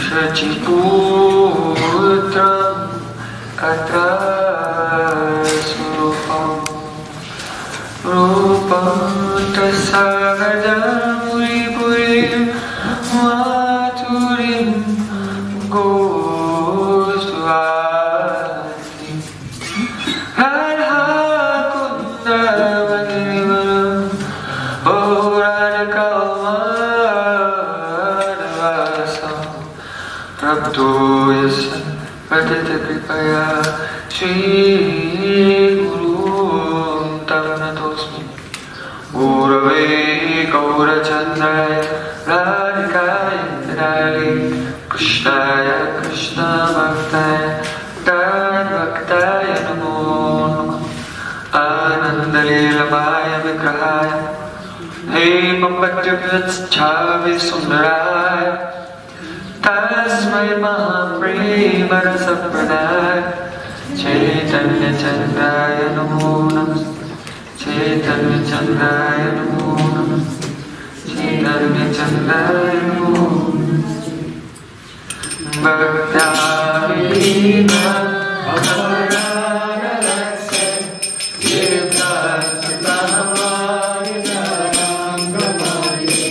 Shachiputram atra surupam rupam tasagajam puri maturim gosvati radha kunda manivaram oradakamadvasam prabdo yasya patita kripaya Shri Guru tam natosmi Gurave Gaurachandaya Radhikaya Nidali Krishnaya Krishna Bhaktaya Bhaktaya Namo Namo Anandalilamaya Vigrahaya Hey Mambhadyavyatschavi Sundaraya Tasmai Mahaprema Rasa Pranaya Chaitanya Chandaya Namo Namo Chaitanya Chandaya Namo Namo Chaitanya Chandaya Namo Bhakta-vina Bhavarana-lakse Yirta-satamari-sarangamari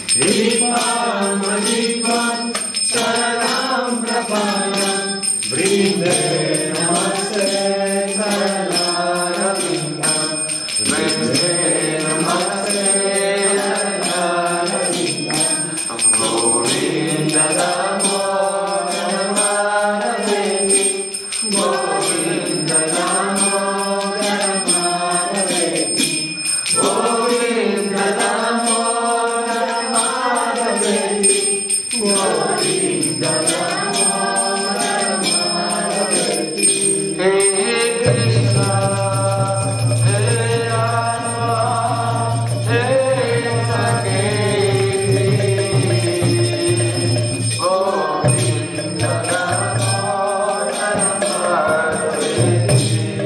Dipam-adipam Saranam-prapanam Vrinde Namaste Saranarabindam Vrinde Namaste Saranarabindam Govinda Namo Namaraveti Govinda Namo Namaraveti Govinda Namo Namaraveti Govinda Namo Namaraveti Hey Krishna Hey Rama Hey Saketi Govinda Namo Namaraveti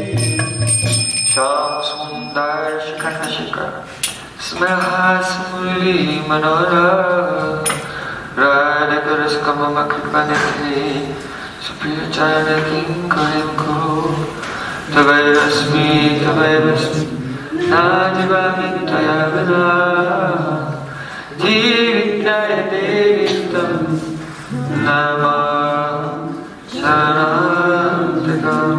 Sham Sundar Shikhara Shikhara Smeha Smuli Manora Radha Karaskama Kripaniti Supriyachana Kinkarim Kuru Tavairasmi Nadivami Tayavana Jivitaya Devitam Nama Sarantikam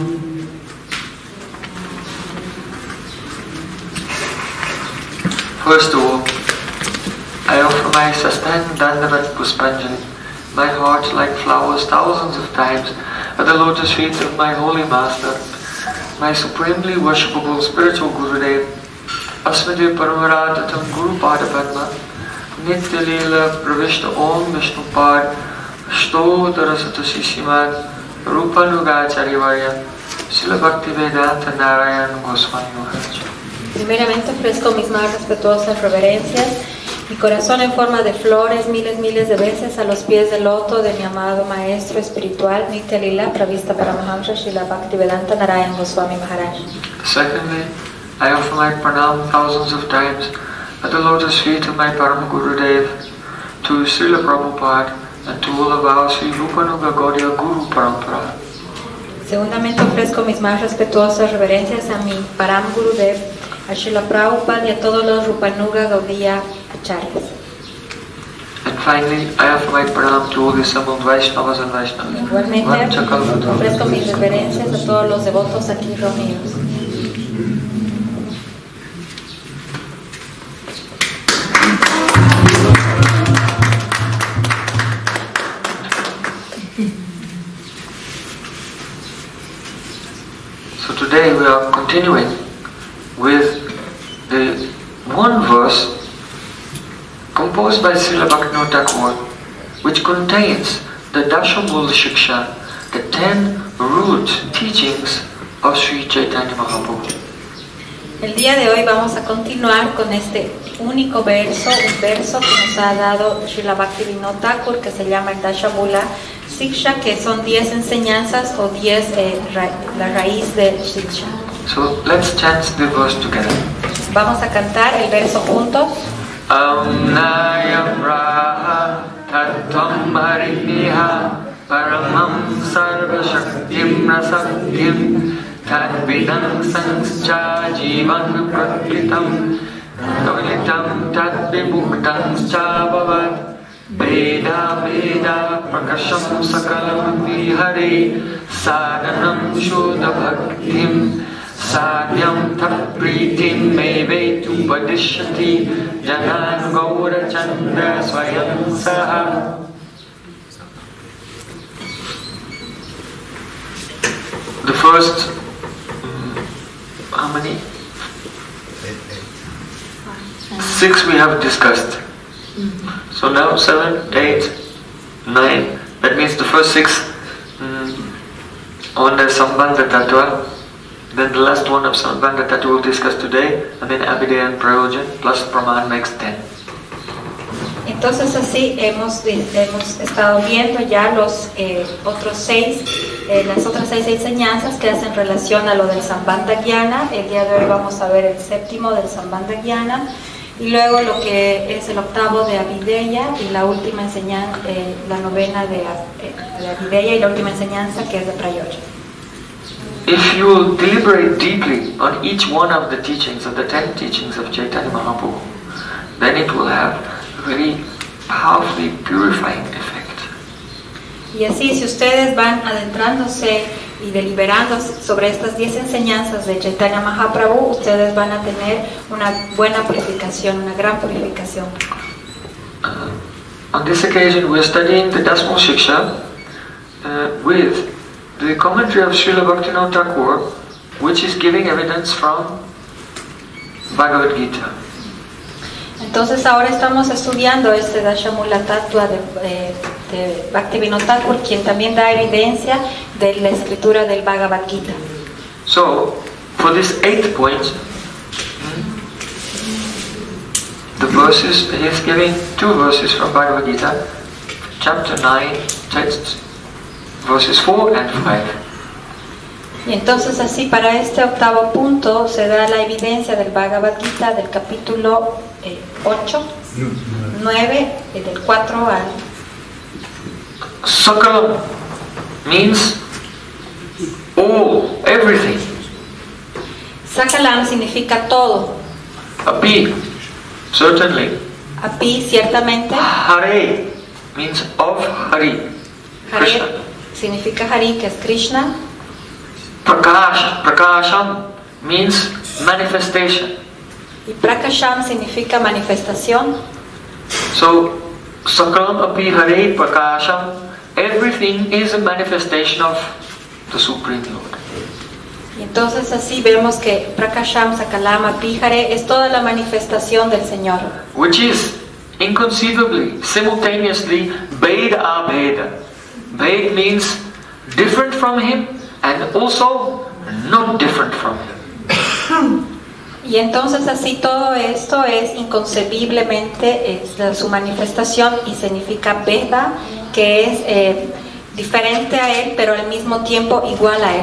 First of all, I offer my Sastang Dandavat Puspanjali, my heart like flowers thousands of times at the lotus feet of my holy master, my supremely worshipable spiritual Gurudev, Asmade Paramaradatam Guru Pada Padma, Nitya Leela Pravishta Om Vishnu Pad, Shtodara Satasishimad, Rupanugacharya Varya, Srila Bhaktivedanta Narayan Goswami Maharaj. Primeramente ofrezco mis más respetuosas reverencias, mi corazón en forma de flores, miles de veces a los pies del loto de mi amado maestro espiritual, Nitya Lila Pravishta Paramahamsa Srila Bhaktivedanta Narayan Goswami Maharaj. Secondly, I offer my pranam thousands of times at the lotus feet of my Param Gurudev, to Srila Prabhupada and to all of our Sri Rupanuga Gaudiya Guru Parampara. Segundamente ofrezco mis más respetuosas reverencias a mi Param Gurudev, a Srila Prabhupada y a todos los Rupanuga Gaudiya Acharyas. And finally, I offer my pranam to all the assembled Vaishnavas and Vaishnavas. Igualmente, ofrezco mis reverencias a todos los devotos aquí reunidos. So today we are continuing with the one verse composed by Srila Bhaktivinoda Thakur, which contains the Dashamula Shiksha, the 10 root teachings of Sri Chaitanya Mahaprabhu. El día de hoy vamos a continuar con este único verso, un verso que nos ha dado Srila Bhaktivinoda Thakur, que se llama el Dashamula Shiksha, que son 10 enseñanzas o 10 la raíz de Shiksha. So let's chant the verse together. Vamos a cantar el verso juntos. Nayam Raha Tattvam Harineha Paramam Sarva Shaktim Rasaktim Tadvidam Sangscha Jivan Prakritam Kavalitam Tadvimuktam Bhavat Veda Veda Prakasham Sakalam Vihare Sadhanam Shuddha Bhaktim Sadhyam Tapritim Mevetu Padishyati Janan Gaura Chandra Swayam Saha. The first, how many? 6 we have discussed. So now 7, 8, 9. That means the first 6 on the Sambandha Tattva. Then the last one of Sambandha Tattva we'll discuss today. And then Abhidheya and Prayojan plus Praman makes 10. Entonces así hemos estado viendo ya los otros 6, las otras 6 enseñanzas que hacen relación a lo del Sambandha Gyana. El día de hoy vamos a ver el 7º del Sambandha Gyana. Y luego lo que es el 8º de Abhidheya y la última enseñanza, la 9ª de Abhidheya y la última enseñanza que es de Prayoja. If you deliberate deeply on each one of the teachings, of the 10 teachings of Chaitanya Mahaprabhu, then it will have a very powerfully purifying effect. Y así, si ustedes van adentrándose y deliberando sobre estas 10 enseñanzas de Chaitanya Mahaprabhu, ustedes van a tener una buena purificación, una gran purificación. On this occasion we are studying the Dasmo Shiksha with the commentary of Srila Bhaktivinoda Thakur, which is giving evidence from Bhagavad Gita. Entonces ahora estamos estudiando este Dashamula Tattva de Bhaktivinoda Thakur, quien también da evidencia de la escritura del Bhagavad Gita. So, for this 8th point, the verses, he is giving 2 verses from Bhagavad Gita, chapter 9, text, verses 4 and 5. Y entonces así para este 8º punto se da la evidencia del Bhagavad Gita del capítulo 8, 9, del 4 al... Sakalam means all, everything. Sakalam significa todo. Api, certainly. Api, ciertamente. Hare means of Hari, Krishna. Hare significa Hari, que es Krishna. Prakash, Prakasham means manifestation. Y Prakasham significa manifestación. So, Sakalam Api Hare Prakasham, everything is a manifestation of the Supreme Lord. Y entonces así vemos que Prakasham, Sakalam, Api Hare es toda la manifestación del Señor. Which is inconceivably, simultaneously, Veda Abheda. Ved means different from him and also not different from him. Y entonces así todo esto es inconcebiblemente su manifestación y significa Veda, que es diferente a él, pero al mismo tiempo igual a él.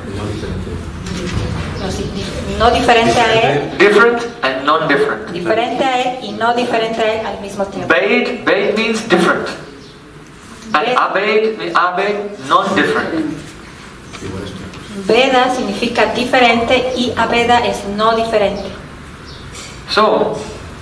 No diferente a él. Different and non-different. Diferente a él y no diferente a él al mismo tiempo. Ved means different. And Abed, non-different. Veda significa diferente y Abeda es no diferente. So,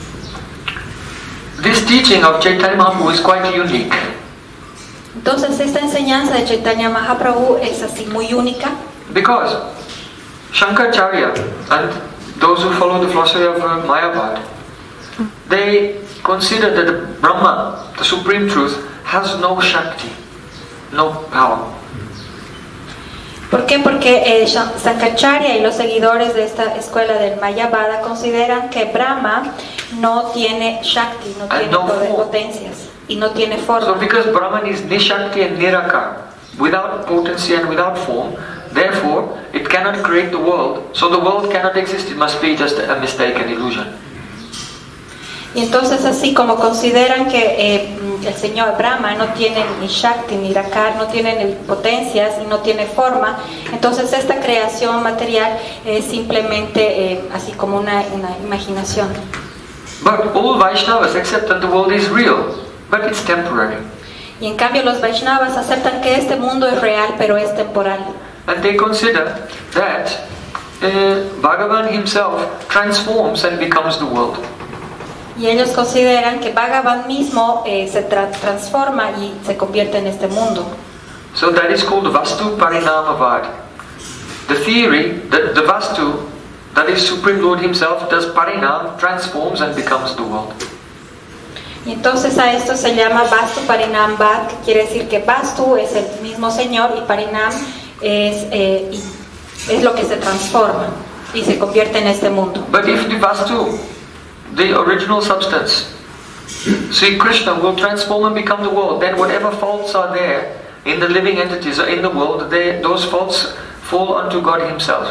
this teaching of Chaitanya Mahaprabhu is quite unique. Entonces esta enseñanza de Chaitanya Mahaprabhu es así muy única. Because Shankaracharya and those who follow the philosophy of Mayavad, they consider that the Brahma, the supreme truth, has no Shakti, no power. ¿Por qué? Porque Shankaracharya y los seguidores de esta escuela del Mayavada consideran que Brahma no tiene Shakti, no tiene potencias y no tiene forma. So because Brahman is Nishakti and Nirakar, without potency and without form, therefore it cannot create the world, so the world cannot exist, it must be just a mistake, an illusion. Y entonces así como consideran que el Señor Brahma no tiene ni Shakti ni Nirakar, no tiene ni potencias y no tiene forma, entonces esta creación material es simplemente así como una imaginación. But all Vaishnavas accept that the world is real, but it's temporary. Y en cambio los Vaishnavas aceptan que este mundo es real, pero es temporal. And they consider that Bhagavan himself transforms and becomes the world. Y ellos consideran que Bhagavan mismo se transforma y se convierte en este mundo. So that is called Vastu Parinamavad. The theory that the Vastu, that is Supreme Lord himself, does Parinam, transforms and becomes the world. Y entonces a esto se llama Vastu Parinam Bhat, que quiere decir que Vastu es el mismo Señor y Parinam es lo que se transforma y se convierte en este mundo. But if the Vastu, the original substance, Sri Krishna will transform and become the world, then whatever faults are there in the living entities or in the world, those faults fall onto God himself.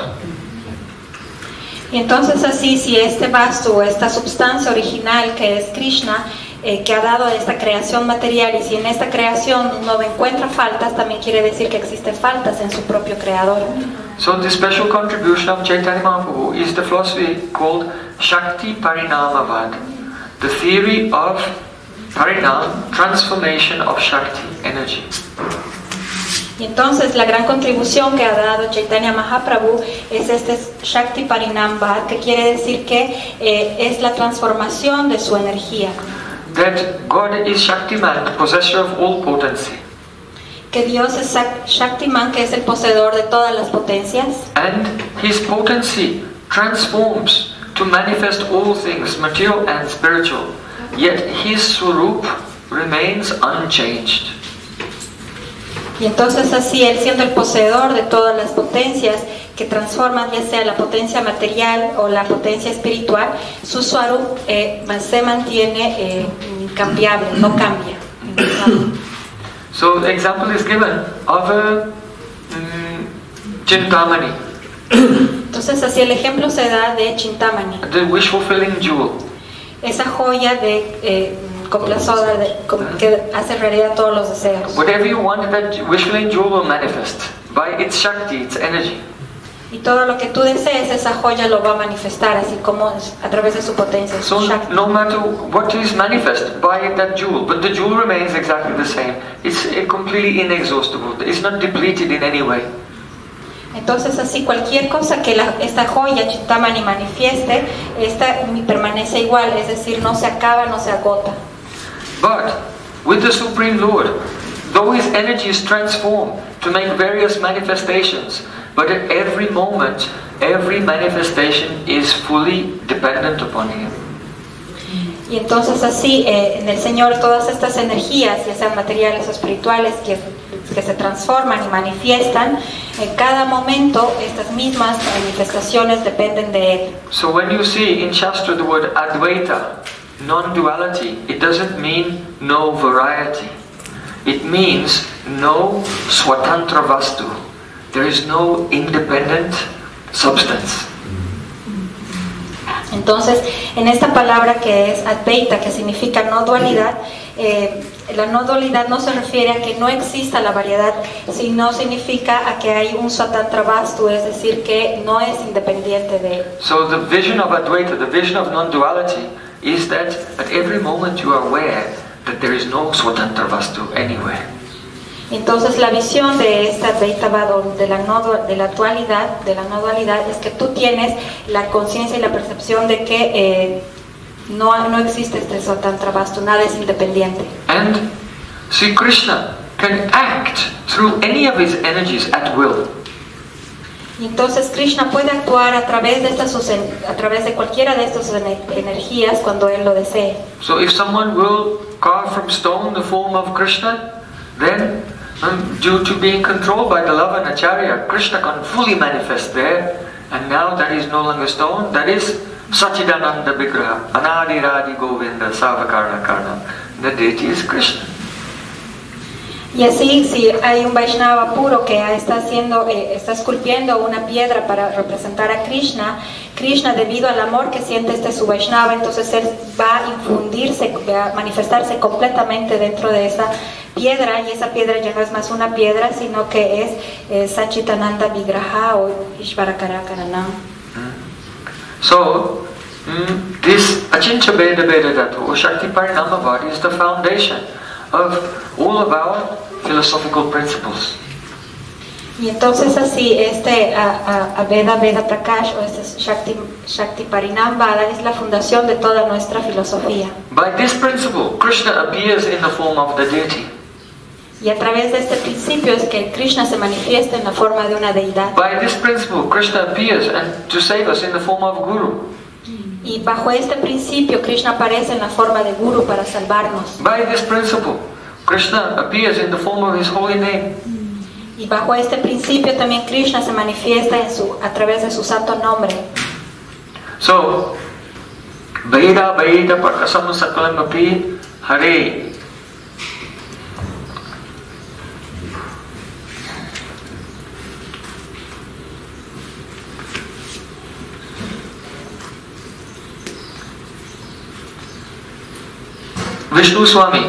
Y entonces así, si este Vastu, esta sustancia original que es Krishna, que ha dado esta creación material, y si en esta creación no encuentra faltas, también quiere decir que existen faltas en su propio creador. So the special contribution of Chaitanya Mahaprabhu is the philosophy called Shakti Parinamavad, the theory of Parinam, transformation of Shakti, energy. Y entonces la gran contribución que ha dado Chaitanya Mahaprabhu es este Shakti Parinam Bhat, que quiere decir que es la transformación de su energía. That God is Shaktiman, the possessor of all potency. Que Dios es Shaktiman, que es el poseedor de todas las potencias. And his potency transforms to manifest all things, material and spiritual. Yet his Swarup remains unchanged. Y entonces así, él siendo el poseedor de todas las potencias que transforman, ya sea la potencia material o la potencia espiritual, su Swarup se mantiene incambiable, no cambia. So the example is given of a Chintamani, Entonces así el ejemplo se da de Chintamani, the wish fulfilling jewel. esa joya de complazora que hace realidad todos los deseos. Whatever you want, that wish fulfilling jewel will manifest by its Shakti, its energy. Y todo lo que tú desees, esa joya lo va a manifestar, así como a través de su potencia, su So Shakti. no matter what is manifest by that jewel, but the jewel remains exactly the same. It's completely inexhaustible. It's not depleted in any way. Entonces así cualquier cosa que esta joya Chintamani manifieste, esta permanece igual, es decir, no se acaba, no se agota. But with the Supreme Lord, though his energy is transformed to make various manifestations, but at every moment, every manifestation is fully dependent upon him. Y entonces así en el Señor todas estas energías, ya sean materiales o espirituales, que se transforman y manifiestan, en cada momento estas mismas manifestaciones dependen de Él. So when you see in Shastra the word Advaita, non-duality, it doesn't mean no variety. It means no Swatantra Vastu. There is no independent substance. Entonces, en esta palabra que es Advaita, que significa no dualidad, la no dualidad no se refiere a que no exista la variedad, sino significa a que hay un Swatantra Vastu, es decir, que no es independiente de él. So the vision of Advaita, the vision of non-duality, is that at every moment you are aware that there is no Swatantra Vastu anywhere. Entonces la visión de esta Advaita Vado, de la no dualidad, es que tú tienes la conciencia y la percepción de que no existe este Swatantra Vastu, nada es independiente. And Sri Krishna can act through any of his energies at will. Y entonces Krishna puede actuar a través de cualquiera de estas energías cuando él lo desee. So if someone will carve from stone the form of Krishna, then due to being controlled by the love and acharya, Krishna can fully manifest there, and now that is no longer stone, that is Sachidananda Vigraha, Anadi Radhi Govinda Savakarna Karna. The deity is Krishna. Y así, si hay un Vaishnava puro que está esculpiendo una piedra para representar a Krishna, Krishna, debido al amor que siente su Vaishnava, entonces él va a infundirse, va a manifestarse completamente dentro de esa piedra, y esa piedra ya no es más una piedra, sino que es Sachidananda Vigraha o Ishvarakara Karanam. So, This Achintya Veda Veda Tattva or Shakti Parinamavad is the foundation of all of our philosophical principles. Y entonces así este Veda Veda Prakash o este Shakti Parinamvada es la fundación de toda nuestra filosofía. By this principle, Krishna appears in the form of the deity. Y a través de este principio es que Krishna se manifiesta en la forma de una deidad. By this principle, Krishna appears to save us in the form of Guru. Y bajo este principio Krishna aparece en la forma de Guru para salvarnos. By this principle, Krishna appears in the form of his holy name. Y bajo este principio también Krishna se manifiesta a través de su santo nombre. So, Veda Veda Prakasam Sakalam Api Hare. Vishnu Swami,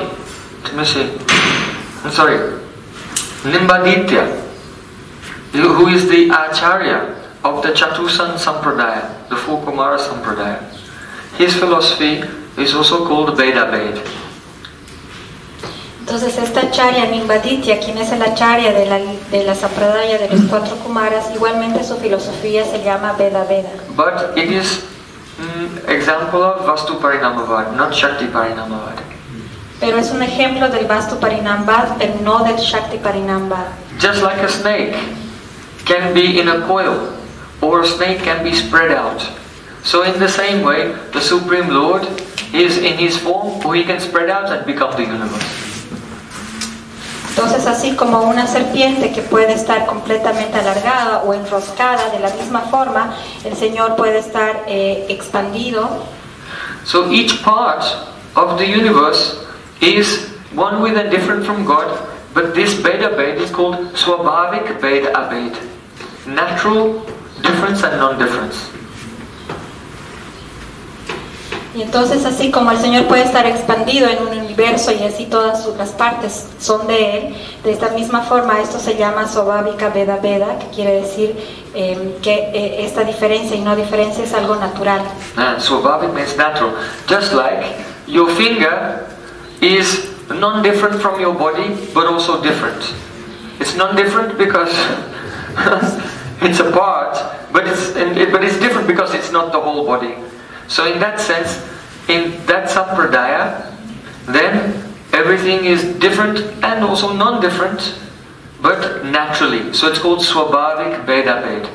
Nimbaditya, who is the Acharya of the Chatusan Sampradaya, the four Kumara Sampradaya. His philosophy is also called Veda Ved. Entonces esta Acharya Nimbaditya, quien es el Acharya de la Sampradaya de los cuatro Kumaras, igualmente su filosofía se llama Veda Veda. But it is example of Vastu Parinamavad, not Shakti Parinamavad. Pero es un ejemplo del Vastu Parinamvad, pero no del Shakti Parinamvad. Just like a snake can be in a coil, or a snake can be spread out. So in the same way, the Supreme Lord is in his form, or he can spread out and become the universe. Entonces así como una serpiente que puede estar completamente alargada o enroscada, de la misma forma, el Señor puede estar expandido. So each part of the universe is one with and different from God, but this Veda Ved is called Swabhavik Veda Abed, natural difference and non-difference. Y entonces así como el Señor puede estar expandido en un universo y así todas las partes son de Él, de esta misma forma esto se llama Swabhavika Veda Veda, que quiere decir que esta diferencia y no diferencia es algo natural. Swabhavik means natural. Just like your finger is non-different from your body, but also different. It's non-different because it's a part, but it's different because it's not the whole body. So in that sense, in that Sampradaya, then everything is different and also non-different, but naturally. So it's called Swabhavik Veda Ved.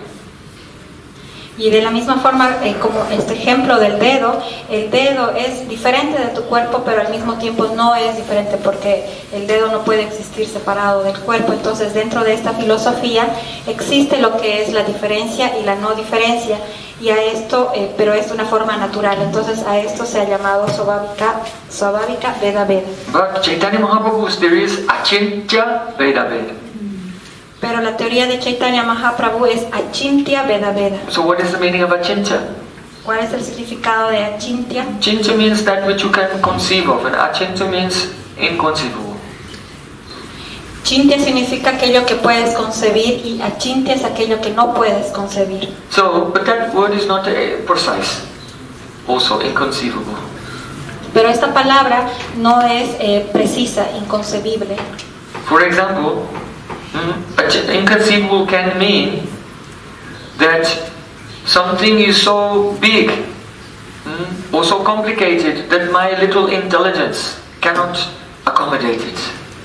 Y de la misma forma, como este ejemplo del dedo, el dedo es diferente de tu cuerpo, pero al mismo tiempo no es diferente porque el dedo no puede existir separado del cuerpo. Entonces dentro de esta filosofía existe lo que es la diferencia y la no diferencia, y a esto, pero es de una forma natural. Entonces a esto se ha llamado Swabhavika Veda Veda. But Chaitanya Mahaprabhu's there is Achintya Veda Veda. Pero la teoría de Chaitanya Mahaprabhu es Achintya Veda Veda. So what is the meaning of Achintya? ¿Cuál es el significado de Achintya? Achintya means that which you can conceive of, and Achintya means inconceivable. Chintya significa aquello que puedes concebir y Achintya es aquello que no puedes concebir. So, but that word is not precise. Also inconceivable. Pero esta palabra no es precisa, inconcebible. For example, inconceivable can mean that something is so big or so complicated that my little intelligence cannot accommodate it.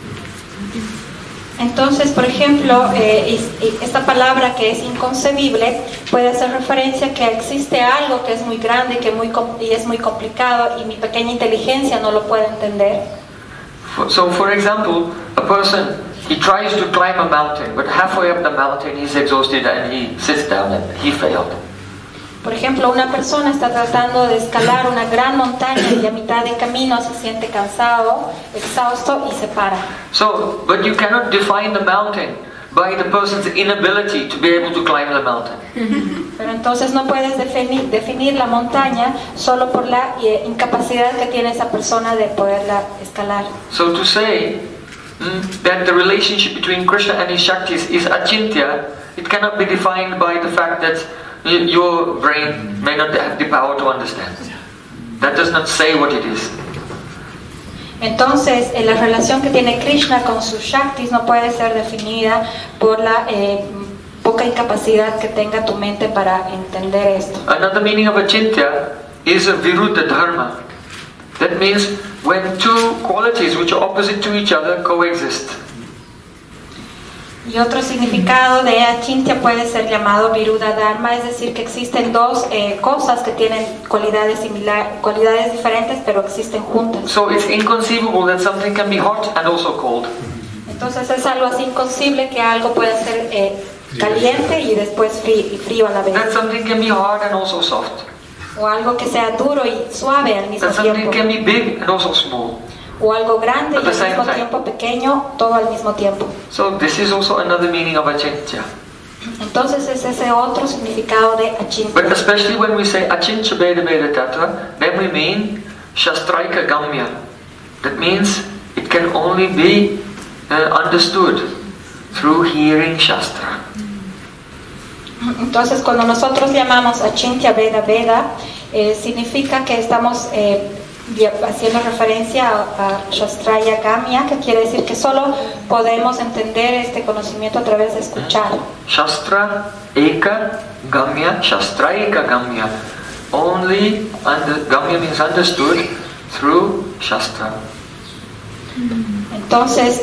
Entonces, por ejemplo, esta palabra que es inconcebible puede hacer referencia a que existe algo que es muy grande y es muy complicado y mi pequeña inteligencia no lo puede entender. So, for example, a person, he tries to climb a mountain, but halfway up the mountain he's exhausted and he sits down and he failed. Por ejemplo, una persona está tratando de escalar una gran montaña y a mitad de camino se siente cansado, exhausto y se para. So, but you cannot define the mountain by the person's inability to be able to climb the mountain. Pero entonces no puedes definir la montaña solo por la incapacidad que tiene esa persona de poderla escalar. So to say that the relationship between Krishna and his Shaktis is Achintya, it cannot be defined by the fact that your brain may not have the power to understand. That does not say what it is. Entonces, la relación que tiene Krishna con sus Shaktis no puede ser definida por la poca incapacidad que tenga tu mente para entender esto. Another meaning of achintya is a viruddha dharma. That means when two qualities which are opposite to each other coexist. Y otro significado de achintya puede ser llamado viruddha dharma, es decir, que existen dos cosas que tienen cualidades diferentes, pero existen juntas. So it's inconceivable that something can be hot and also cold. Entonces es algo así inconcebible que algo pueda ser caliente y después frío a la vez. That something can be hard and also soft. O algo que sea duro y suave al mismo That something tiempo. can be big and also small. O algo grande y At the al same mismo time. tiempo pequeño, todo al mismo tiempo. So this is also another meaning of achintya. Entonces es ese otro significado de But achintya. especially when we say achintya veda veda tattva, then we mean shastraika gamya. That means it can only be understood through hearing shastra. Entonces cuando nosotros llamamos achintya veda veda, significa que estamos haciendo referencia a Shastraya Gamya, que quiere decir que solo podemos entender este conocimiento a través de escuchar. Shastra eka gamya, shastraika gamya. Only gamya means understood through shastra. Entonces,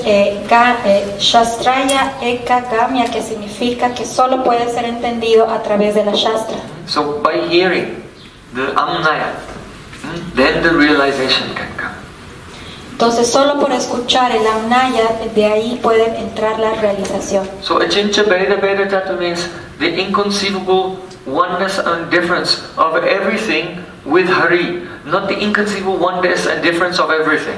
Shastraya Eka Gamya, que significa que solo puede ser entendido a través de la Shastra. So by hearing the amnaya, then the realization can come. Entonces, solo por escuchar el Amnaya, de ahí puede entrar la realización. So achintya veda veda tattva means the inconceivable oneness and difference of everything with Hari, not the inconceivable oneness and difference of everything.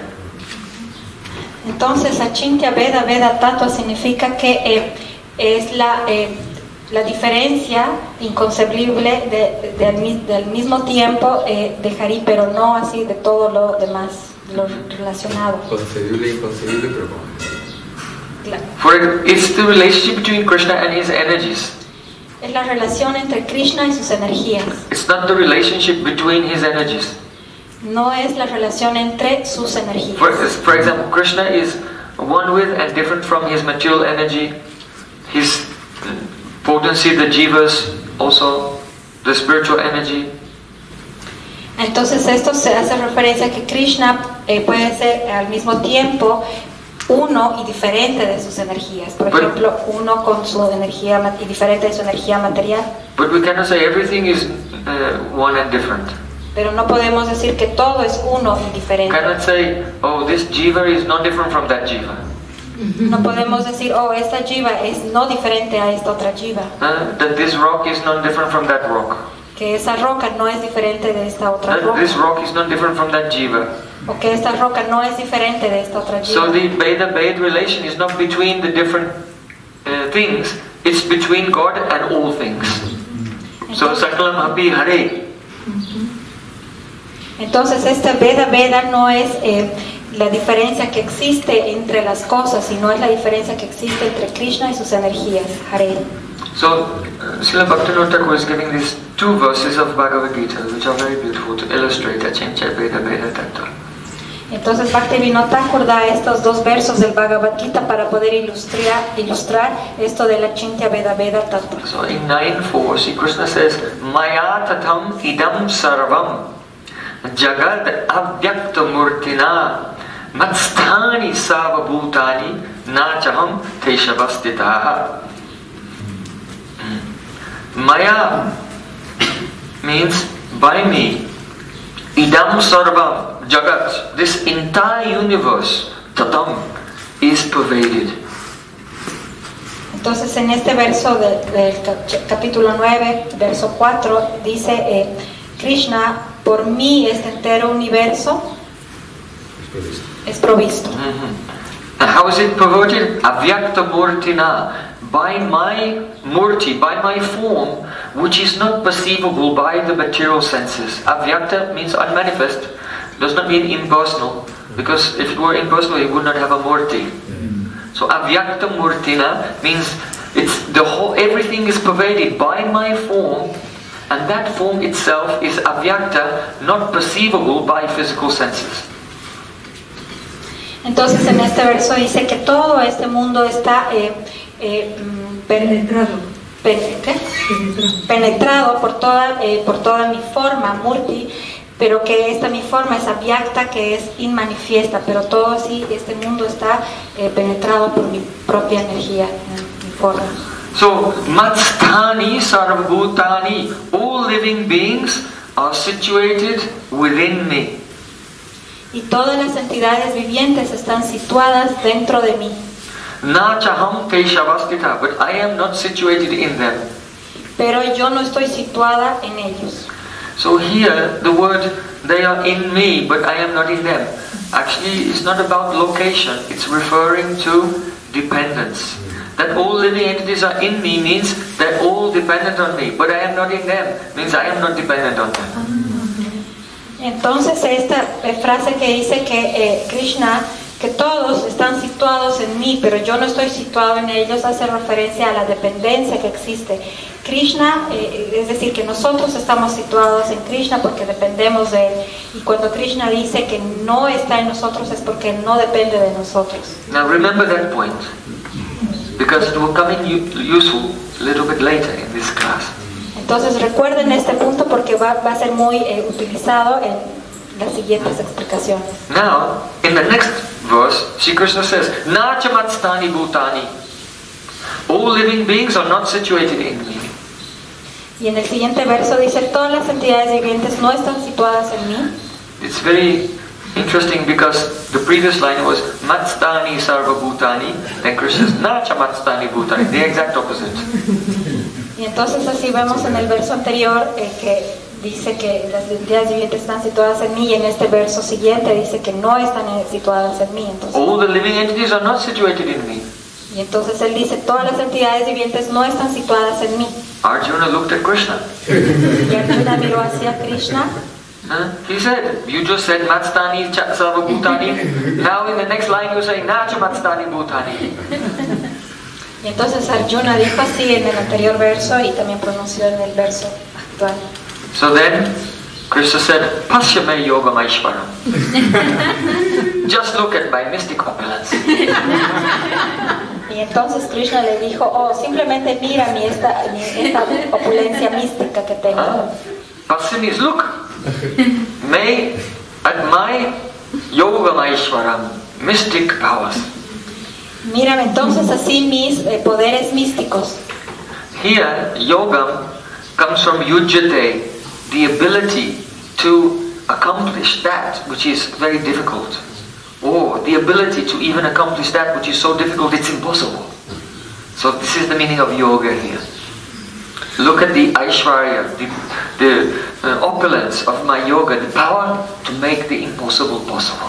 Entonces, Achintya Veda Veda Tattva significa que es la diferencia inconcebible del mismo tiempo de Hari, pero no así de todo lo demás, lo relacionado. Concebible e inconcebible, pero con Claro. For it's the relationship between Krishna and his energies. Es la relación entre Krishna y sus energías. It's not the relationship between his energies. No es la relación entre sus energías. For example, Krishna is one with and different from his material energy, his potency, the jivas, also the spiritual energy. Entonces esto se hace referencia a que Krishna puede ser al mismo tiempo uno y diferente de sus energías. Por ejemplo, uno con su energía y diferente de su energía material. But we cannot say everything is one and different. Pero no podemos decir que todo es uno y We diferente. cannot say, oh, this jiva is not different from that jiva. No podemos decir, oh, esta jiva es no diferente a esta otra jiva. That this rock is not different from that rock. Que esa roca no es diferente de esta otra roca. This rock is not different from that jiva. O que esta roca no es diferente de esta otra jiva. So the Veda-Ved relation is not between the different things, it's between God and all things. So Sakalam Hapi Hare. Entonces este Veda Veda no es la diferencia que existe entre las cosas, sino es la diferencia que existe entre Krishna y sus energías, Hare. So Srila Bhaktivinoda Thakur is giving these two verses of Bhagavad Gita, which are very beautiful to illustrate Achintya Veda Veda Tattva. Entonces Bhaktivinoda Thakur da estos dos versos del Bhagavad Gita para poder ilustrar esto de la Achintya Veda Veda Tattva. So in 9.4, Sri Krishna says, Maya tatham idam sarvam jagad avyakta murtina matsthani savabhutani nachaham teshavastitaha. Maya means by me. Idam sarvam jagat, this entire universe, tatam, is pervaded. Entonces en este verso del capítulo 9, verso 4, dice Krishna, por mí este entero universo es provisto. And how is it perverted? Avyakta murtina, by my murti, by my form, which is not perceivable by the material senses. Avyakta means unmanifest, does not mean impersonal, because if it were impersonal, it would not have a murti. So avyakta murtina means it's the whole, everything is pervaded by my form, and that form itself is avyakta, not perceivable by physical senses. Entonces en este verso dice que todo este mundo está penetrado por toda mi forma, murti, pero que esta mi forma es avyakta, que es inmanifiesta, pero todo así, este mundo está penetrado por mi propia energía, mi forma. So, Matstani Sarvabhutani, all living beings are situated within me. Y todas las entidades vivientes están situadas dentro de mí. Nachaham Keshavastita, but I am not situated in them. Pero yo no estoy situada en ellos. So here, the word, they are in me, but I am not in them. Actually, it's not about location, it's referring to dependence. That all living entities are in me means they're all dependent on me, but I am not in them, means I am not dependent on them. Entonces esta frase que dice que Krishna, que todos están situados en mí, pero yo no estoy situado en ellos, hace referencia a la dependencia que existe. Krishna, es decir, que nosotros estamos situados en Krishna porque dependemos de Él. Y cuando Krishna dice que no está en nosotros es porque no depende de nosotros. Now remember that point, because it will come in useful a little bit later in this class. Entonces recuerden este punto porque va a ser muy utilizado en las siguientes explicaciones. Now, in the next verse, Sri Krishna says, Nachamatstani bhutani. All living beings are not situated in me. Y en el siguiente verso dice, todas las entidades vivientes no están situadas en mí. It's very interesting because the previous line was Matstani sarva bhutani, then Krishna says, Nachamatstani bhutani, the exact opposite. Y entonces así vemos en el verso anterior que dice que las entidades vivientes están situadas en mí, y en este verso siguiente dice que no están situadas en mí. Entonces, all the living entities are not situated in me. Y entonces él dice, todas las entidades vivientes no están situadas en mí. Arjuna looked at Krishna. Y Arjuna miró hacia Krishna. He said, you just said Matstani sarva bhutani, now in the next line you say Nachamatstani bhutani. Y entonces Arjuna dijo así en el anterior verso y también pronunció en el verso actual. So then, Krishna said, Pasyame yogam aishvaram. Just look at my mystic opulence. Y entonces Krishna le dijo, oh, simplemente mira esta opulencia mística que tengo. Pasyam is look. At my yogam aishvaram, mystic powers. Mírame entonces así mis poderes místicos. Here, yogam comes from yujyate, the ability to accomplish that which is very difficult, or the ability to even accomplish that which is so difficult it's impossible. So this is the meaning of yoga here. Look at the Aishwarya, the opulence of my yoga, the power to make the impossible possible.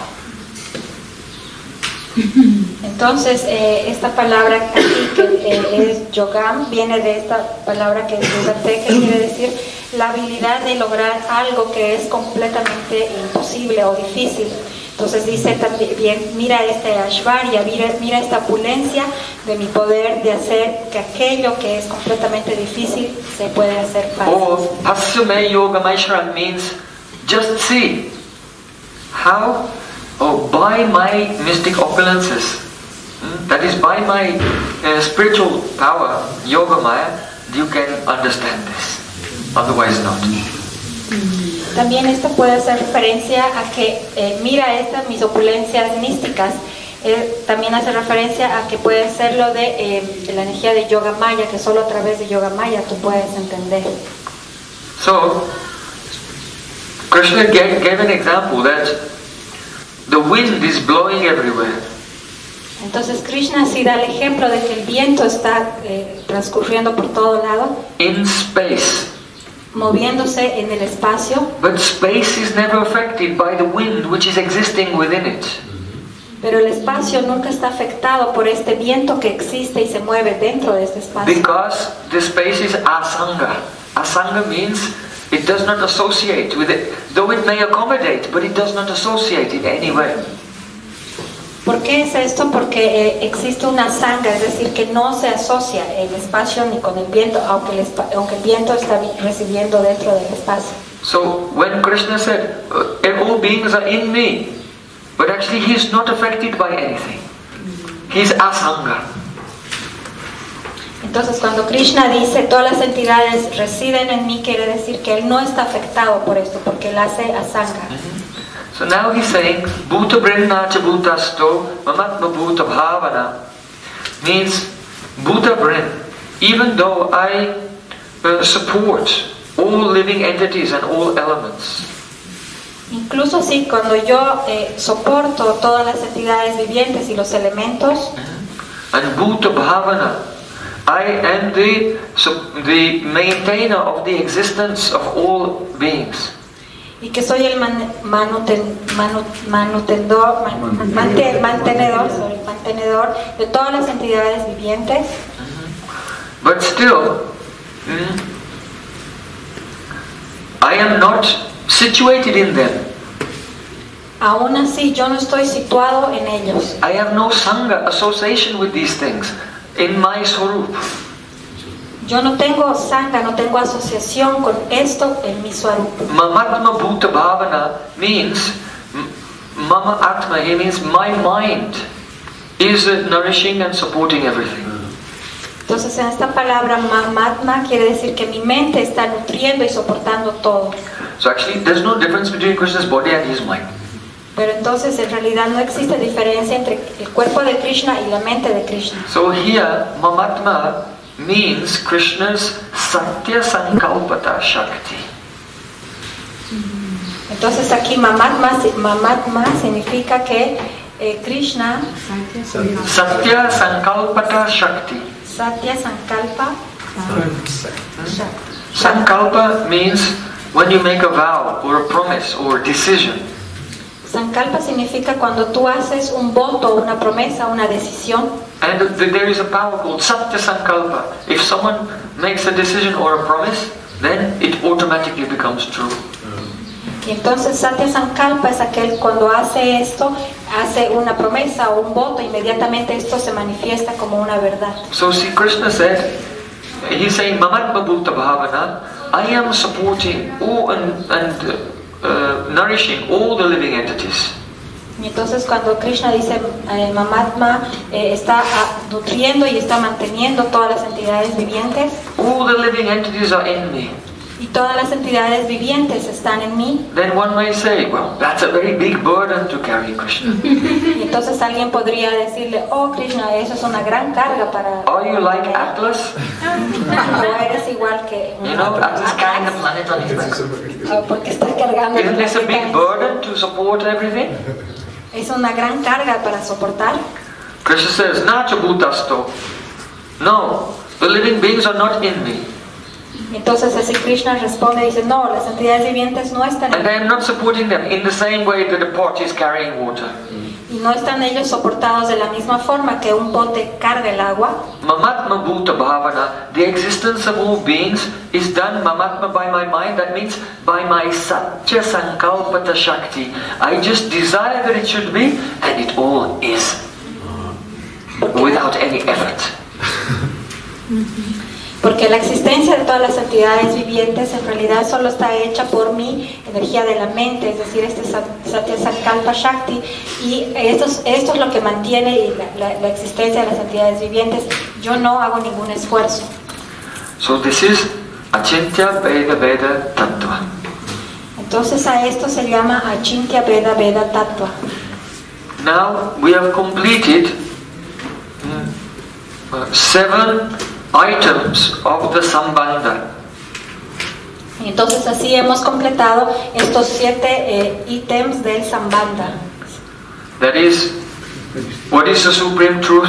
Entonces, esta palabra aquí que es yogam viene de esta palabra que es yugate, que quiere decir la habilidad de lograr algo que es completamente imposible o difícil. Entonces dice también, mira este Aishwarya, mira esta opulencia de mi poder de hacer que aquello que es completamente difícil se puede hacer fácil. Or Pasyame Yogam Aishwaram means just see how, by my mystic opulences, that is by my spiritual power, Yogamaya, you can understand this. Otherwise not. También esto puede hacer referencia a que mira estas mis opulencias místicas. También hace referencia a que puede ser lo de la energía de Yogamaya, que solo a través de Yogamaya tú puedes entender. So, Krishna gave an example that the wind is blowing everywhere. Entonces Krishna sí da el ejemplo de que el viento está transcurriendo por todo lado, in space. moviéndose en el espacio. But space is never affected by the wind which is existing within it. Pero el espacio nunca está afectado por este viento que existe y se mueve dentro de este espacio. Because the space is asanga. Asanga means it does not associate with it, though it may accommodate, but it does not associate in any way. ¿Por qué es esto? Porque existe una sangha, es decir, que no se asocia el espacio ni con el viento, aunque el viento está recibiendo dentro del espacio. So when Krishna said, all beings are in me, but actually he is not affected by anything. He is asanga. Entonces cuando Krishna dice todas las entidades residen en mí, quiere decir que él no está afectado por esto, porque él hace asanga. So now he's saying, Bhuta Brinna cha Bhutasto Mamatma Bhuta Bhavana means Bhuta Brin, even though I support all living entities and all elements. Incluso así, cuando yo soporto todas las entidades vivientes y los elementos, and Bhuta Bhavana, I am the maintainer of the existence of all beings. y que soy el mantenedor de todas las entidades vivientes. But still, I am not situated in them. Aún así, yo no estoy situado en ellos. I have no sangha association with these things in my swarup. Yo no tengo sangha, no tengo asociación con esto en mi swarup. Mamatma Bhuta Bhavana means Mama Atma, he means my mind is nourishing and supporting everything. Entonces en esta palabra Mahatma quiere decir que mi mente está nutriendo y soportando todo. So actually there's no difference between Krishna's body and his mind. Pero entonces en realidad no existe diferencia entre el cuerpo de Krishna y la mente de Krishna. So here Mamatma means Krishna's Satya Sankalpata Shakti. Entonces aquí Mahatma significa que Krishna Satya Sankalpata Shakti. Satya Sankalpa Shakti. Sankalpa means when you make a vow or a promise or a decision. Sankalpa significa cuando tú haces un voto, una promesa, una decisión. And there is a power called Satya Sankalpa. If someone makes a decision or a promise, then it automatically becomes true. Y entonces Satya Sankalpa es aquel cuando hace esto, hace una promesa o un voto, inmediatamente esto se manifiesta como una verdad. So see, Krishna said, he's saying, Mamatma Bhuta Bhavana, I am supporting all and nourishing all the living entities. Y entonces cuando Krishna dice Mahatma está nutriendo y está manteniendo todas las entidades vivientes. All the living entities are in me. Y todas las entidades vivientes están en mí. Then one may say, well, that's a very big burden to carry, Krishna. Y entonces alguien podría decirle, oh Krishna, eso es una gran carga para... Are you like Atlas? O eres igual que... You know, Atlas carrying the planet on his back. Porque está cargando... Isn't this a big burden to support everything? Es una gran carga para soportar. Krishna says, Nacha Bhutasto. No, the living beings are not in me. Entonces así Krishna responde y dice, no, las entidades vivientes no están en And I am not supporting them in the same way that a pot is carrying water. y no están ellos soportados de la misma forma que un bote carga el agua. Mamatma Bhuta Bhavana, the existence of all beings is done Mamatma by my mind. That means by my Satya Sankalpata Shakti. I just desire that it should be, and it all is. Without any effort. Porque la existencia de todas las entidades vivientes en realidad solo está hecha por mi energía de la mente, es decir, este Satya Sankalpa Shakti, y esto es lo que mantiene la existencia de las entidades vivientes. Yo no hago ningún esfuerzo. So this is Achintya Veda Veda Tattva. Entonces a esto se llama Achintya Veda Veda Tattva. Now we have completed 7 items of the Sambandha. Y entonces así hemos completado estos 7 ítems del Sambandha. That is, what is the supreme truth?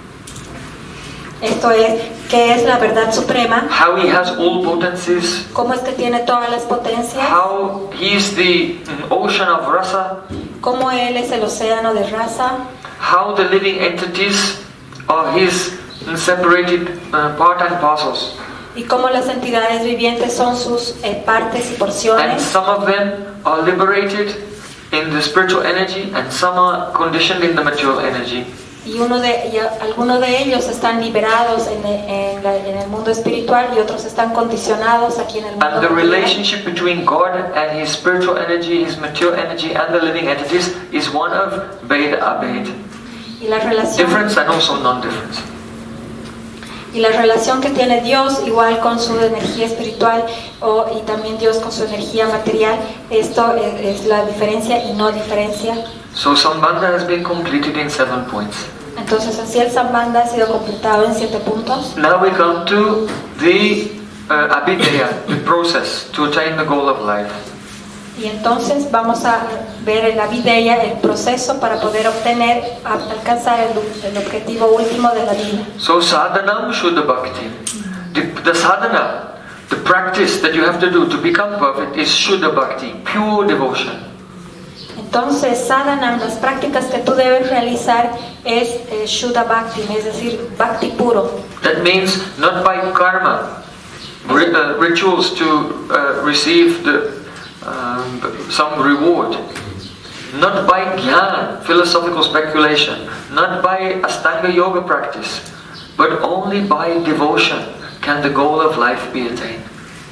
Esto es, ¿qué es la verdad suprema? How he has all potencies. ¿Cómo es que tiene todas las potencias? How he is the ocean of rasa. ¿Cómo él es el océano de rasa? How the living entities are his separated part and parcels. Y cómo las entidades vivientes son sus partes y And porciones. some of them are liberated in the spiritual energy and some are conditioned in the material energy. Y algunos de ellos están liberados en el mundo espiritual y otros están condicionados aquí en el mundo And the material. relationship between God and His spiritual energy, His material energy and the living entities is one of Bed Abed. Y la relación Difference and also non-difference. Y la relación que tiene Dios igual con su energía espiritual y también Dios con su energía material, esto es la diferencia y no diferencia. So Sambandha has been completed in 7 points. Entonces así el Sambandha ha sido completado en 7 puntos. Now we come to the Abhideya, the process to attain the goal of life. Y entonces vamos a ver en la Abhideya el proceso para poder alcanzar el objetivo último de la vida. So sadhanam shuddha bhakti. The sadhana, the practice that you have to do to become perfect is shuddha bhakti, pure devotion. Entonces sadhanam, las prácticas que tú debes realizar es shuddha bhakti, es decir, bhakti puro. That means not by karma, rituals to receive some reward. Not by jnana, philosophical speculation. Not by Astanga yoga practice. But only by devotion can the goal of life be attained.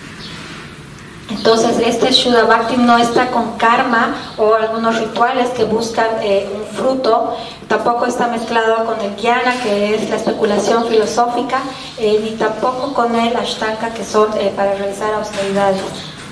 Entonces este Shuddha Bhakti no está con karma o algunos rituales que buscan un fruto, tampoco está mezclado con el jnana, que es la especulación filosófica, ni tampoco con el ashtanga, que son para realizar austeridades.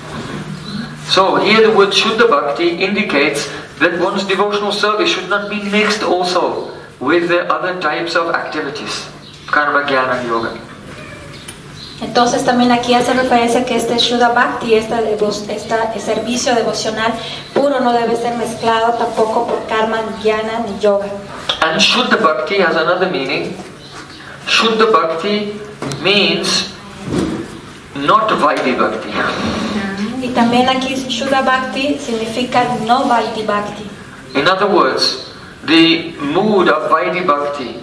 So here the word Shuddha Bhakti indicates that one's devotional service should not be mixed also with the other types of activities, karma, jnana, yoga. Entonces también aquí hace referencia que este Shuddha Bhakti, este servicio devocional puro, no debe ser mezclado tampoco por karma, ni jnana, ni yoga. And Shuddha Bhakti has another meaning. Shuddha Bhakti means not Vaidhi Bhakti. Y también aquí Shuddha Bhakti significa no Vaidhi Bhakti. In other words, the mood of Vaidhi Bhakti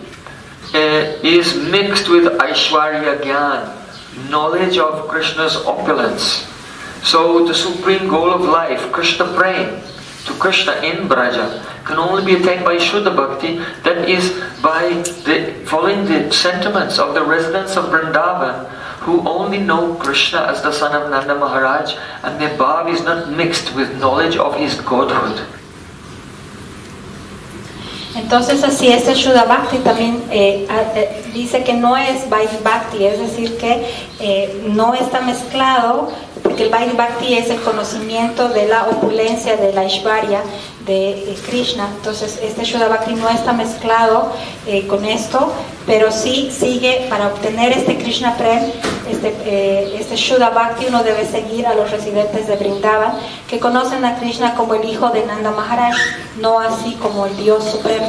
is mixed with Aishwarya Gyan, knowledge of Krishna's opulence. So the supreme goal of life, Krishna praying to Krishna in Braja, can only be attained by Shuddha Bhakti, that is by following the sentiments of the residents of Vrindavan, who only know Krishna as the son of Nanda Maharaj, and their bhav is not mixed with knowledge of his godhood. Entonces así este Shuddha Bhakti también dice que no es Vaidhi Bhakti, es decir que no está mezclado, porque el Vaidhi Bhakti es el conocimiento de la opulencia, de la Aishwarya, de Krishna. Entonces este Shuddha Bhakti no está mezclado con esto, pero sí sigue, para obtener este Krishna Prem, este Shuddha Bhakti, uno debe seguir a los residentes de Vrindavan, que conocen a Krishna como el hijo de Nanda Maharaj, no así como el Dios Supremo.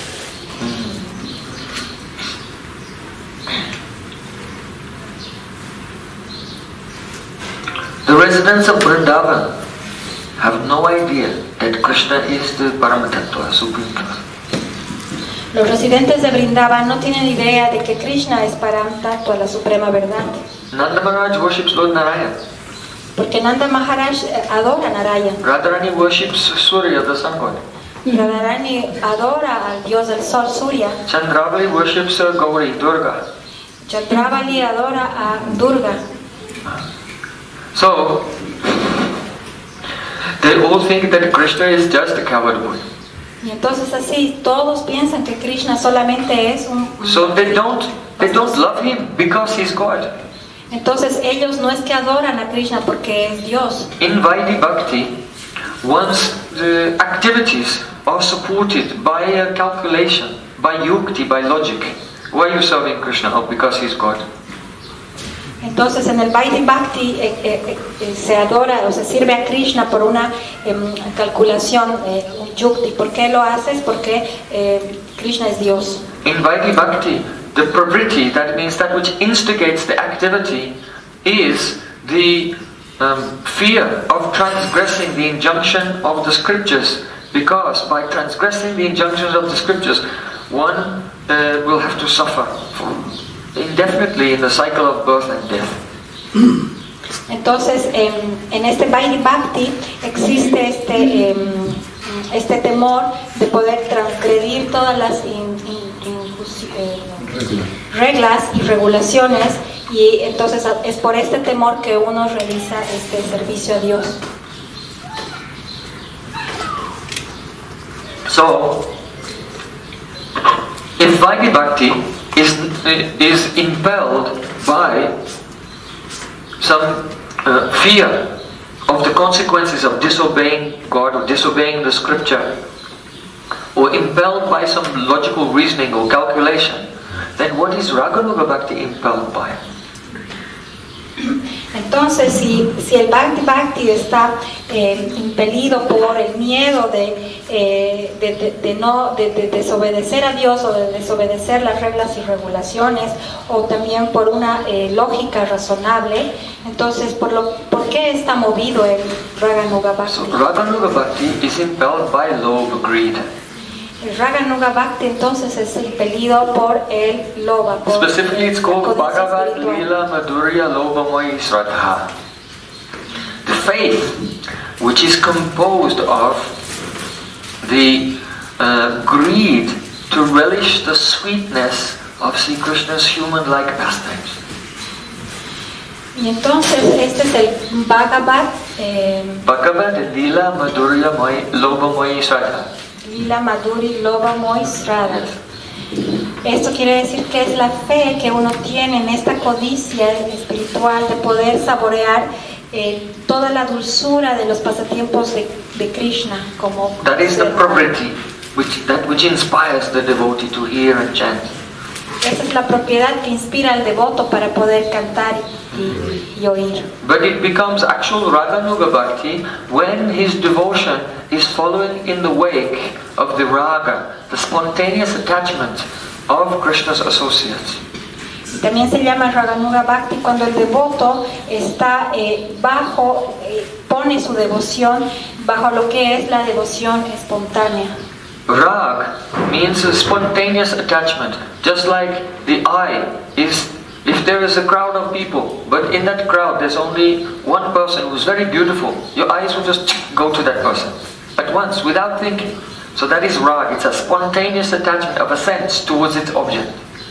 The residents of Vrindavan have no idea that Krishna is the Paramatattva, Supreme Truth. Los residentes de Vrindavan no tienen idea de que Krishna es Paramatattva, la suprema verdad. Nanda Maharaj worships Lord Narayan. Porque Nanda Maharaj adora a Narayan. Radharani worships Surya, the sun god. Radharani adora al dios del sol, Surya. Chandravali worships Gauri, Durga. Chandravali adora a Durga. So, they all think that Krishna is just a coward boy. Y entonces así todos piensan que Krishna solamente es un... So they don't love him because he's God. Entonces ellos no es que adoran a Krishna porque es Dios. In Vaidhi Bhakti, once the activities are supported by a calculation, by yukti, by logic. Why are you serving Krishna? Oh, because he's God. Entonces en el Vaidhi Bhakti se adora o se sirve a Krishna por una calculación, un yukti. ¿Por qué lo haces? Porque Krishna es Dios. In Vaidhi Bhakti, the pravriti, that means that which instigates the activity, is the fear of transgressing the injunction of the scriptures, because by transgressing the injunctions of the scriptures, one will have to suffer indefinitely in the cycle of birth and death. Entonces en este Vaidhi Bhakti existe este temor de poder transgredir todas las reglas y regulaciones, y entonces es por este temor que uno realiza este servicio a Dios. So, if Vaidhi Bhakti is impelled by some fear of the consequences of disobeying God or disobeying the scripture, or impelled by some logical reasoning or calculation, then what is Raganuga Bhakti impelled by? Entonces, si el Bhakti Bhakti está impelido por el miedo de desobedecer a Dios o de desobedecer las reglas y regulaciones, o también por una lógica razonable, entonces, ¿por qué está movido el Raganuga Bhakti? So, Raganuga Bhakti is impelled by lobha, greed. El Raganuga Bhakti entonces es impelido por el loba, por Specifically, it's called codicia Bhagavad espiritual. Lila Madhurya Lobhamoyi Sraddha. The faith, which is composed of the greed to relish the sweetness of Sri Krishna's human-like pastimes. Y entonces este es el Bhagavad Bhagavad Lila Madhurya Lobhamoyi Sraddha. Lila Madhuri Loba Moy Sraddha. Esto quiere decir que es la fe que uno tiene en esta codicia espiritual de poder saborear toda la dulzura de los pasatiempos de Krishna, como That is the property which inspires the devotee to hear and chant. esa es la propiedad que inspira al devoto para poder cantar y oír. But it becomes actual Raganuga Bhakti when his devotion is following in the wake of the raga, the spontaneous attachment of Krishna's associates. También se llama Raganuga Bhakti cuando el devoto está pone su devoción bajo lo que es la devoción espontánea. Rag means a spontaneous attachment, just like the eye is, if there is a crowd of people, but in that crowd there's only one person who's very beautiful, your eyes will just go to that person at once, without thinking. So that is rag, it's a spontaneous attachment of a sense towards its object.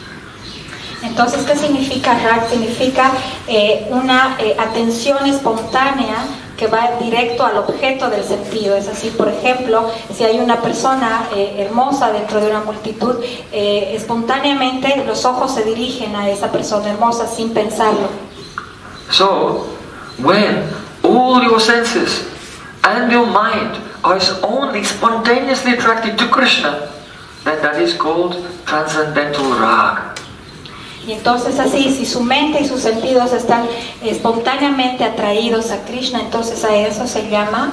Entonces, ¿qué significa rag? Significa una atención espontánea que va directo al objeto del sentido. Es así, por ejemplo, si hay una persona hermosa dentro de una multitud, espontáneamente los ojos se dirigen a esa persona hermosa sin pensarlo. So, when all your senses and your mind are only spontaneously attracted to Krishna, then that is called transcendental rag. Y entonces así, si su mente y sus sentidos están espontáneamente atraídos a Krishna, entonces a eso se llama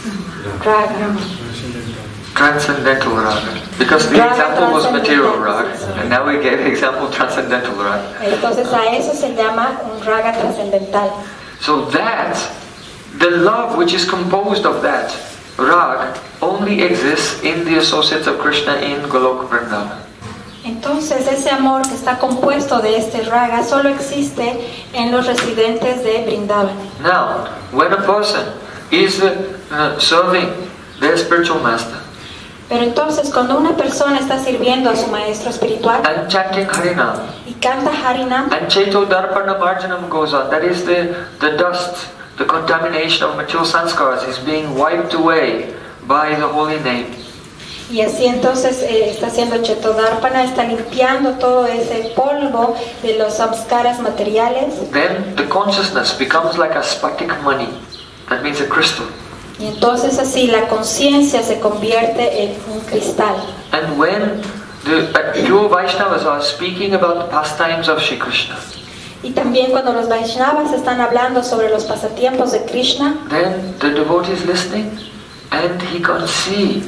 raga. Transcendental raga. Because the example was material rag, and now we gave the example transcendental rag. Entonces a eso se llama un raga trascendental. So that, the love which is composed of that rag, only exists in the associates of Krishna in Goloka Vrindavan. Entonces ese amor que está compuesto de este raga solo existe en los residentes de Vrindavan. Now, when a person is serving their spiritual master Pero entonces cuando una persona está sirviendo a su maestro espiritual and chanting Harinam, y canta Harinam, and Cheto Darpana Marjanam goes on, that is the dust, the contamination of material sanskars is being wiped away by the holy name. y así entonces está haciendo Chetodarpana, está limpiando todo ese polvo de los samskaras materiales, Then the consciousness becomes like a spatic mani, that means a crystal. y entonces así la conciencia se convierte en un cristal. And when the pure Vaishnavas are speaking about the pastimes of Shri Krishna, Y también cuando los Vaishnavas están hablando sobre los pasatiempos de Krishna, then the devotee is listening and he can see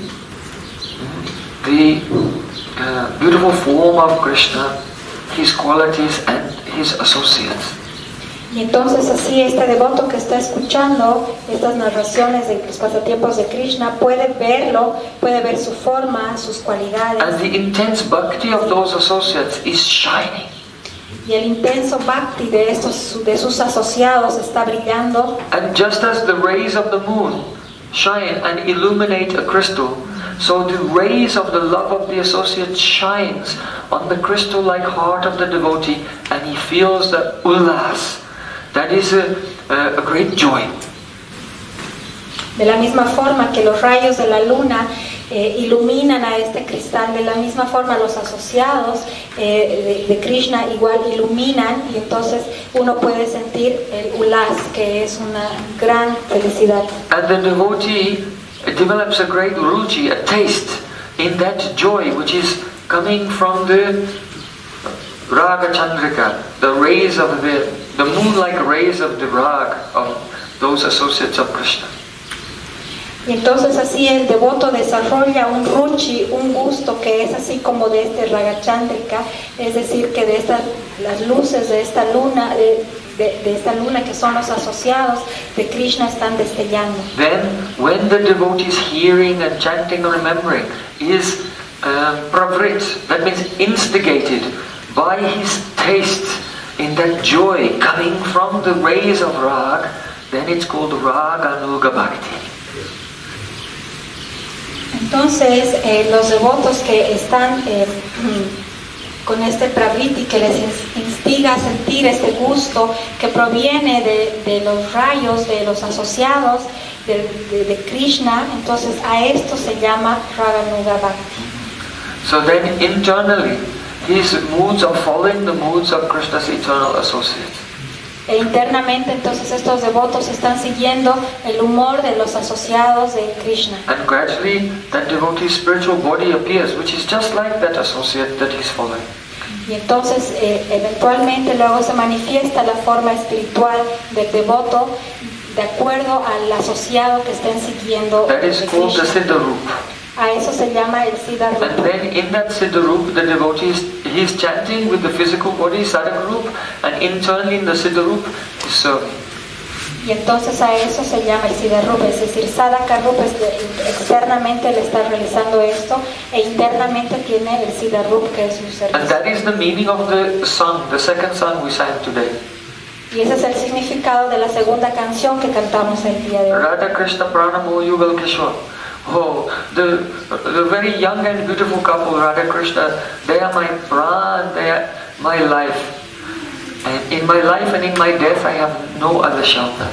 the beautiful form of Krishna, his qualities and his associates. y entonces así este devoto que está escuchando estas narraciones de los pasatiempos de Krishna puede verlo, puede ver su forma, sus cualidades, And the intense bhakti of those associates is shining. y el intenso bhakti de sus asociados está brillando, And just as the rays of the moon shine and illuminate a crystal, so the rays of the love of the associate shines on the crystal-like heart of the devotee, and he feels the ullas. That is a great joy. De la misma forma que los rayos de la luna iluminan a este cristal, de la misma forma los asociados de Krishna igual iluminan, y entonces uno puede sentir el ulas, que es una gran felicidad. And the devotee develops a great ruchi, a taste in that joy which is coming from the Raga Chandrika, the rays of the moon-like rays of the Rag of those associates of Krishna. Y entonces así el devoto desarrolla un ruchi, un gusto que es así como de este Raga Chandrika, es decir, que de las luces de esta luna, de esta luna que son los asociados de Krishna están destellando. Then, when the devotee is hearing and chanting and remembering, is pravrit, that means instigated by his taste in that joy coming from the rays of Rag, then it's called Raganuga Bhakti. Entonces, los devotos que están con este pravriti, que les instiga a sentir este gusto que proviene de los rayos, de los asociados de Krishna, entonces a esto se llama Raganuga Bhakti. So then internally, his moods are following the moods of Krishna's eternal associates. E internamente entonces estos devotos están siguiendo el humor de los asociados de Krishna. And gradually that devotee's spiritual body appears, which is just like that associate that he's following. Y entonces eventualmente luego se manifiesta la forma espiritual del devoto de acuerdo al asociado que estén siguiendo. That is called the Siddharup. A eso se llama el Siddharup. And then in that Siddharup, the devotee is chanting with the physical body, Sadhakarup, and internally in the Siddharup, he's serving. Y entonces a eso se llama el Siddharup, es decir, Sadhakarup externamente le está realizando esto, e internamente tiene el Siddharup, que es su servicio. And that is the meaning of the song, the second song we sang today. Y ese es el significado de la segunda canción que cantamos el día de hoy. Radha Krishna Pranamo Yugal Kishore. Oh, the very young and beautiful couple, Radha Krishna, they are my pran, they are my life. And in my life and in my death, I have no other shelter.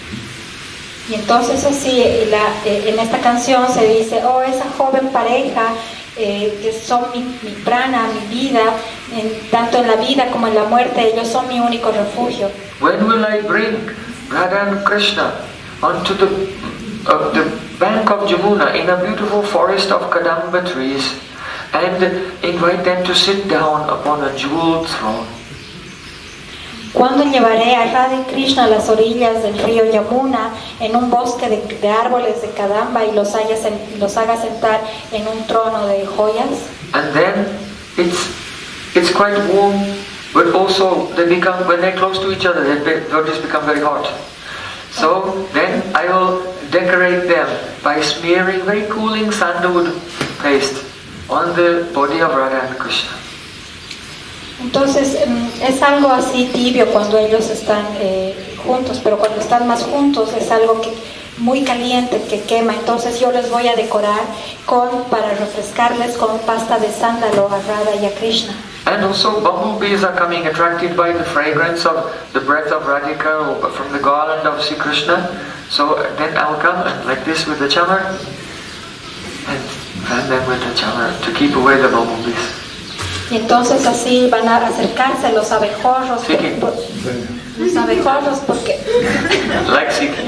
Y entonces así, en esta canción se dice, oh, esa joven pareja, que son mi prana, mi vida, tanto en la vida como en la muerte, ellos son mi único refugio. When will I bring Radha and Krishna onto the bank of Jamuna in a beautiful forest of Kadamba trees and invite them to sit down upon a jeweled throne? ¿Cuándo llevaré a Radha y Krishna a las orillas del río Yamuna en un bosque de árboles de Kadamba y los haga sentar en un trono de joyas? And then it's quite warm, but also when they're close to each other, their bodies become very hot. So then I will decorate them by smearing very cooling sandalwood paste on the body of Radha and Krishna. Entonces es algo así tibio cuando ellos están juntos, pero cuando están más juntos es algo muy caliente que quema. Entonces yo les voy a decorar para refrescarles con pasta de sándalo a Radha y a Krishna. And also bumblebees are coming, attracted by the fragrance of the breath of Radhika or from the garland of Sri Krishna. So then I'll come like this with the chamar and fan them with the chamar to keep away the bumblebees. Y entonces así van a acercarse los abejorros, los abejorros porque like Sikhi.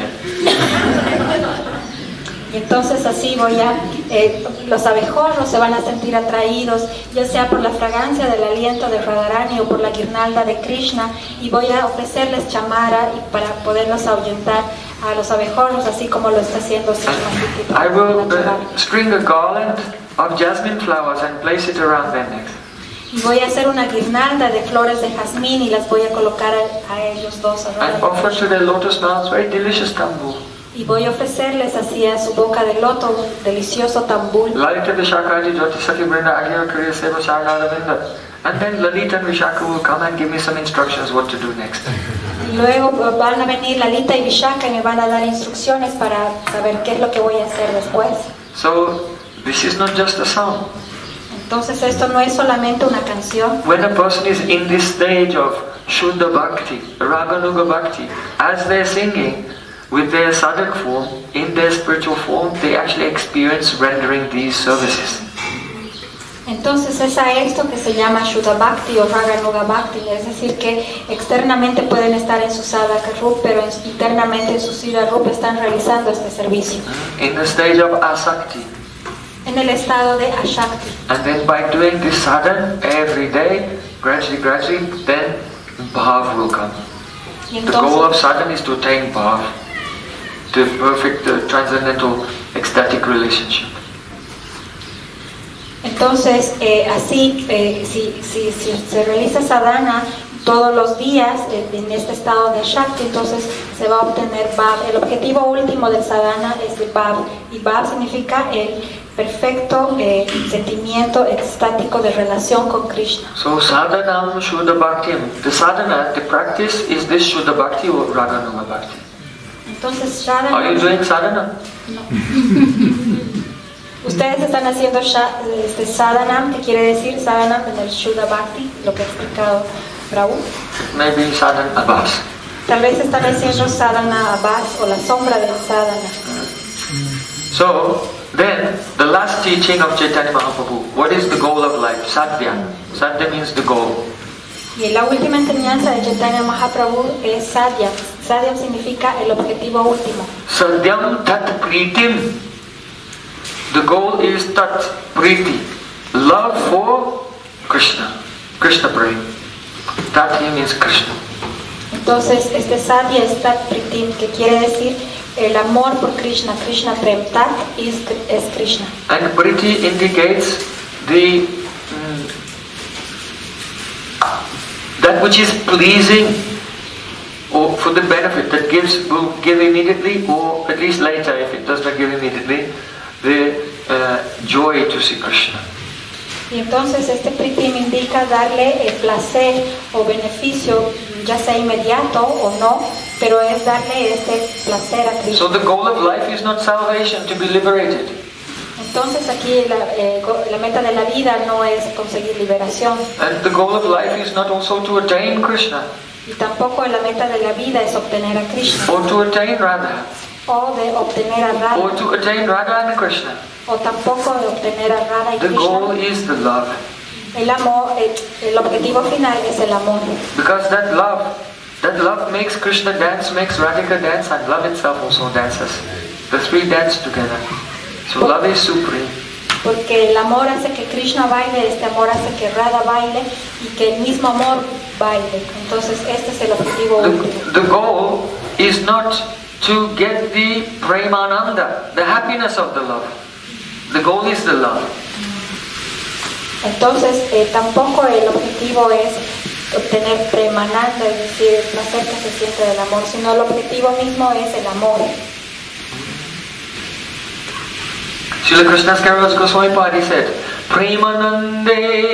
Y entonces así los abejorros se van a sentir atraídos, ya sea por la fragancia del aliento de Radharani o por la guirnalda de Krishna, y voy a ofrecerles chamara para poderlos ahuyentar a los abejorros, así como lo está haciendo Srimati. I will string a garland of jasmine flowers and place it around their necks. Y voy a hacer una guirnalda de flores de jazmín y las voy a colocar a ellos dos. And offer to their lotus mouths very delicious tambul. Y voy a ofrecerles así a su boca de loto un delicioso tambul. And then Lalita and Vishaka will come and give me some instructions what to do next. Y luego van a venir Lalita y Vishaka y me van a dar instrucciones para saber qué es lo que voy a hacer después. So this is not just a song. Entonces esto no es solamente una canción. When a person is in this stage of Shuddha Bhakti, Raganuga Bhakti, as they're singing with their sadhak form, in their spiritual form, they actually experience rendering these services. Entonces es a esto que se llama Shuddha Bhakti o Raganuga Bhakti, es decir que externamente pueden estar en su sadhaka rup, pero internamente en su sira rup están realizando este servicio. In the stage of Asakti. En el estado de Ashakti. And then by doing this sadhana every day, gradually, then Bhav will come. Y The goal of entonces, sadhana is to attain Bhav, the perfect, transcendental, ecstatic relationship. entonces así, si se realiza sadhana todos los días en este estado de Shakti, entonces se va a obtener Bhav. El objetivo último del sadhana es el Bhav, y Bhav significa el perfecto sentimiento extático de relación con Krishna. So sadhanam Shuddha Bhakti. The sadhana, the practice is this Shuddha Bhakti or Raganuga Bhakti. Entonces, Are you doing sadhana? ustedes están haciendo sadhanam, que quiere decir sadhanam en el Shuddha Bhakti, lo que ha explicado Prabhu. Maybe sadhana abhas. Tal vez están haciendo sadhana abhas o la sombra del sadhana. So then the last teaching of Chaitanya Mahaprabhu. What is the goal of life? Sadhya. Sadhya means the goal. Y la última enseñanza de Chaitanya Mahaprabhu es sadhya. Sadhya significa el objetivo último. Sadhyam tat pritim. The goal is tat priti. Love for Krishna. Krishna prem. Tat here means Krishna. Entonces, este sadhya es tat pritim, que quiere decir el amor por Krishna. Krishna prem. Tat es Krishna. And priti indicates the that which is pleasing or for the benefit that will give immediately or at least later, if it does not give immediately, the joy to see Krishna. Y entonces este pritim indica darle el placer o beneficio, ya sea inmediato o no, pero es darle este placer a Krishna. So the goal of life is not salvation, to be liberated. Entonces aquí la meta de la vida no es conseguir liberación. And the goal of life is not also to attain Krishna. Y tampoco la meta de la vida es obtener a Krishna. Or to attain Radha. O de obtener a Radha. Or to attain Radha and Krishna. O tampoco de obtener a Radha y The goal Krishna. is the love. El amor, el objetivo final es el amor. Because that love makes Krishna dance, makes Radhika dance, and love itself also dances. The three dance together. So love is supreme. Porque el amor hace que Krishna baile, este amor hace que Radha baile y que el mismo amor baile. Entonces este es el objetivo último. The goal is not to get the premananda, the happiness of the love. The goal is the love. Entonces tampoco el objetivo es obtener premananda, es decir, el placer que se siente del amor, sino el objetivo mismo es el amor. Srila Krishnadas Kaviraj Goswami Padi said, Premanande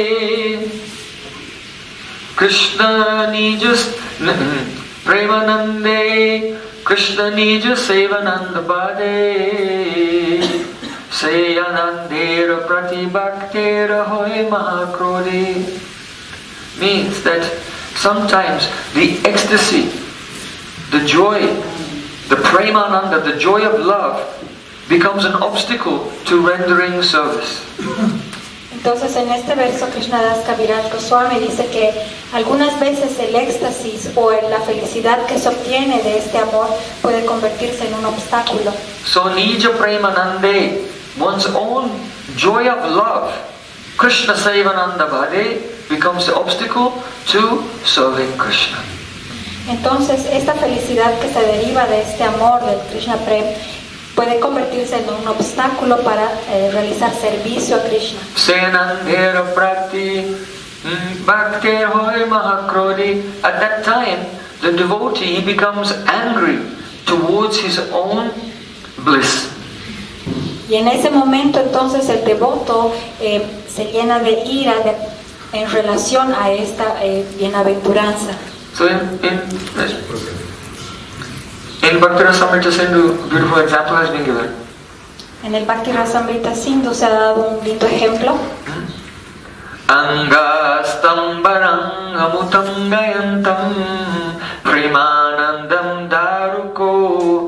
Krishna Nijas Premanande Krishna Nija Sevananda Bade Sayanandera Pratibhaktera Hoy Mahakrodi. Means that sometimes the ecstasy, the joy, the premananda, the joy of love becomes an obstacle to rendering service. Entonces en este verso Krishnadas Kaviraj Goswami dice que algunas veces el éxtasis o la felicidad que se obtiene de este amor puede convertirse en un obstáculo. So Nija Premanande, one's own joy of love, Krishna Sevananda Bhade, becomes the obstacle to serving Krishna. Entonces esta felicidad que se deriva de este amor del Krishna Prem puede convertirse en un obstáculo para realizar servicio a Krishna. Sayanandera Prati Bhaktir Hoy Mahakrodi. At that time, the devotee becomes angry towards his own bliss. Y en ese momento entonces el devoto se llena de ira en relación a esta bienaventuranza. So in Bhakti Rasamrita Sindhu, a beautiful example has been given. En el Bhakti Rasamrita Sindhu se ha dado un lindo ejemplo. Angastambarang amutam gayantam premanandam daruko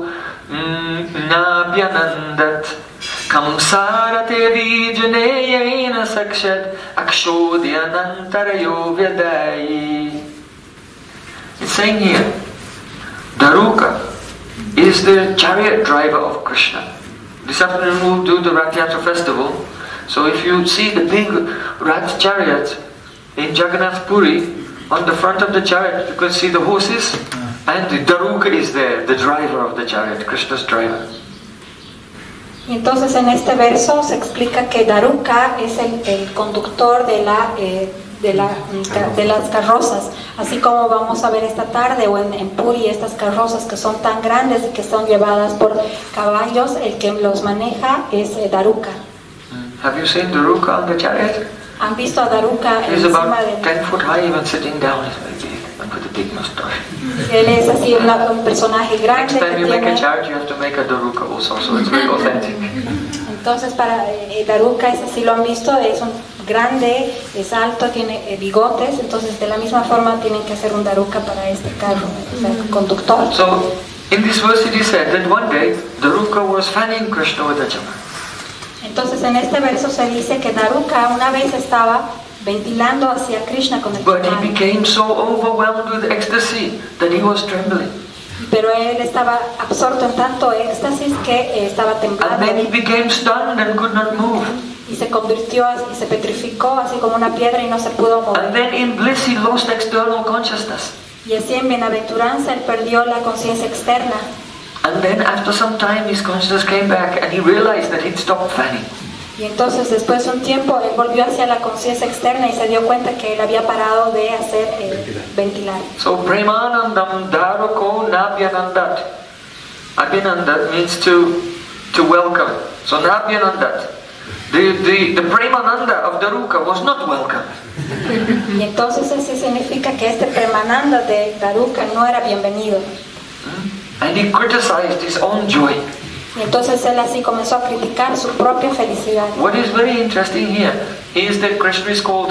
nabyanandat kamsarate vijaneyena sakshat akshodyanantarayo vyadai. It's saying here, Daruka is the chariot driver of Krishna. This afternoon we'll do the Rath Yatra festival. So if you see the big Rath chariot in Jagannath Puri, on the front of the chariot you can see the horses, and the Daruka is there, the driver of the chariot, Krishna's driver. Y entonces en este verso se explica que Daruka es el conductor de las carrozas, así como vamos a ver esta tarde o en Puri, estas carrozas que son tan grandes y que son llevadas por caballos, el que los maneja es Daruka. Have you seen Daruka on the chariot? ¿Han visto a Daruka He's encima about de 10 foot high, even sitting down is very big, and with a big mustache. él? Es así un personaje grande Next time que you make a tiene. chariot, you have to make a Daruka also, so it's very authentic. Entonces para Daruka es así, lo han visto, es un grande, es alto, tiene bigotes, entonces de la misma forma tienen que hacer un Daruka para este carro, o sea, el conductor. So, in this verse it is said that one day Daruka was fanning Krishna with a jama. Entonces en este verso se dice que Daruka una vez estaba ventilando hacia Krishna con el But he chamal, became so overwhelmed with ecstasy that he was trembling. pero él estaba absorto en tanto éxtasis que estaba And temblando then he became stunned and could not move. y se convirtió y se petrificó así como una piedra y no se pudo And mover. then in bliss he lost external consciousness. Y así en bienaventuranza él perdió la conciencia externa. And then after some time his consciousness came back and he realized that he'd stopped fanning. Y entonces después de un tiempo él volvió hacia la conciencia externa y se dio cuenta que él había parado de hacer ventilar. So Premanandam Daruko Nabhyanandat. Abhyanandat means to welcome. So Nabhyanandat. The Premananda of Daruka was not welcome. Y entonces eso significa que este Premananda de Daruka no era bienvenido. And he criticized his own joy. Y entonces él así comenzó a criticar su propia felicidad. What is very interesting here is that Krishna is called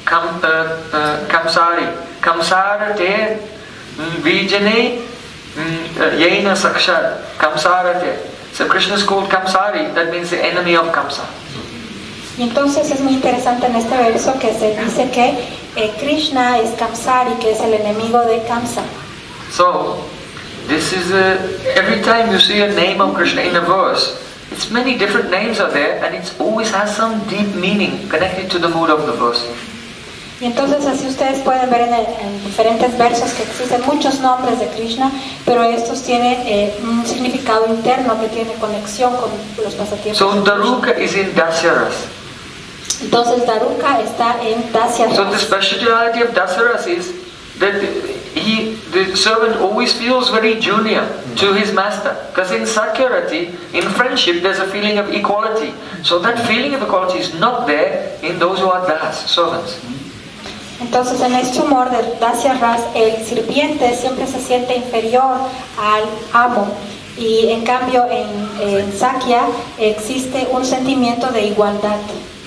Kamsari. Kamsarate Vijane Yena Sakshat. Kamsarate. So Krishna is called Kamsari, that means the enemy of Kamsa. Y entonces es muy interesante en este verso que se dice que Krishna es Kamsari, que es el enemigo de Kamsa. So, this is every time you see a name of Krishna in a verse, it's many different names are there and it always has some deep meaning connected to the mood of the verse. Y entonces así ustedes pueden ver en diferentes versos que existen muchos nombres de Krishna, pero estos tienen un significado interno que tiene conexión con los pasatiempos. So de Krishna. Daruka is in Dasyaras. Entonces Daruka está en Dasya. So the speciality of Dasyaras is that the servant always feels very junior to his master. Because in Sakyarati, in friendship, there's a feeling of equality. So that feeling of equality is not there in those who are Das, servants. Entonces en este humor de Dasya Ras, el sirviente siempre se siente inferior al amo. Y en cambio en Sakya existe un sentimiento de igualdad.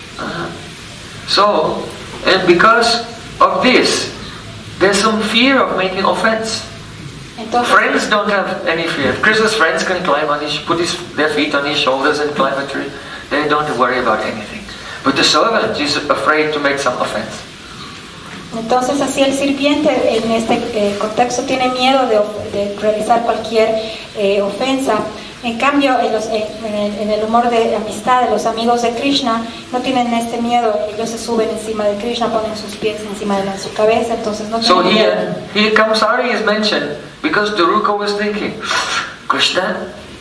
So, and because of this, there's some fear of making offense. Entonces, Friends don't have any fear. Krishna's friends can climb on put their feet on his shoulders and climb a tree. They don't worry about anything. But the servant is afraid to make some offense. entonces así el sirviente en este contexto tiene miedo de realizar cualquier ofensa. En cambio, en el humor de amistad de los amigos de Krishna no tienen este miedo. Ellos se suben encima de Krishna, ponen sus pies encima de su cabeza, entonces no So tienen miedo. here Kamsari is mentioned because Daruka was thinking, Krishna,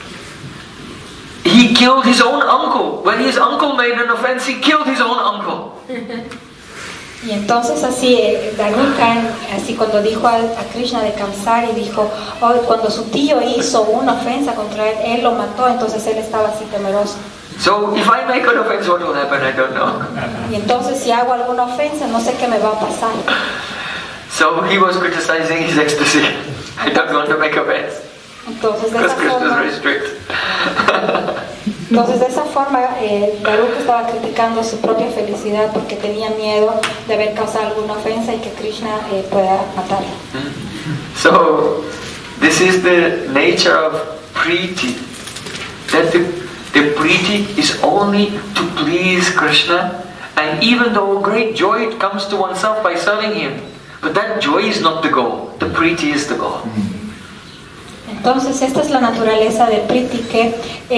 he killed his own uncle. When his uncle made an offense, he killed his own uncle. Y entonces así Daruka, así cuando dijo a Krishna de Kamsari, dijo, cuando su tío hizo una ofensa contra él, él lo mató, entonces él estaba así temeroso. So if I make an offense, what will happen? I don't know. Y entonces si hago alguna ofensa, no sé qué me va a pasar. So he was criticizing his ecstasy. I don't want to make offense. Entonces de Because esa Krishna is forma, very strict. entonces de esa forma Baruch estaba criticando su propia felicidad porque tenía miedo de haber causado alguna ofensa y que Krishna pueda matarlo. So this is the nature of Priti. That the Priti is only to please Krishna, and even though great joy it comes to oneself by serving him, but that joy is not the goal. The Priti is the goal. Entonces esta es la naturaleza de Priti, que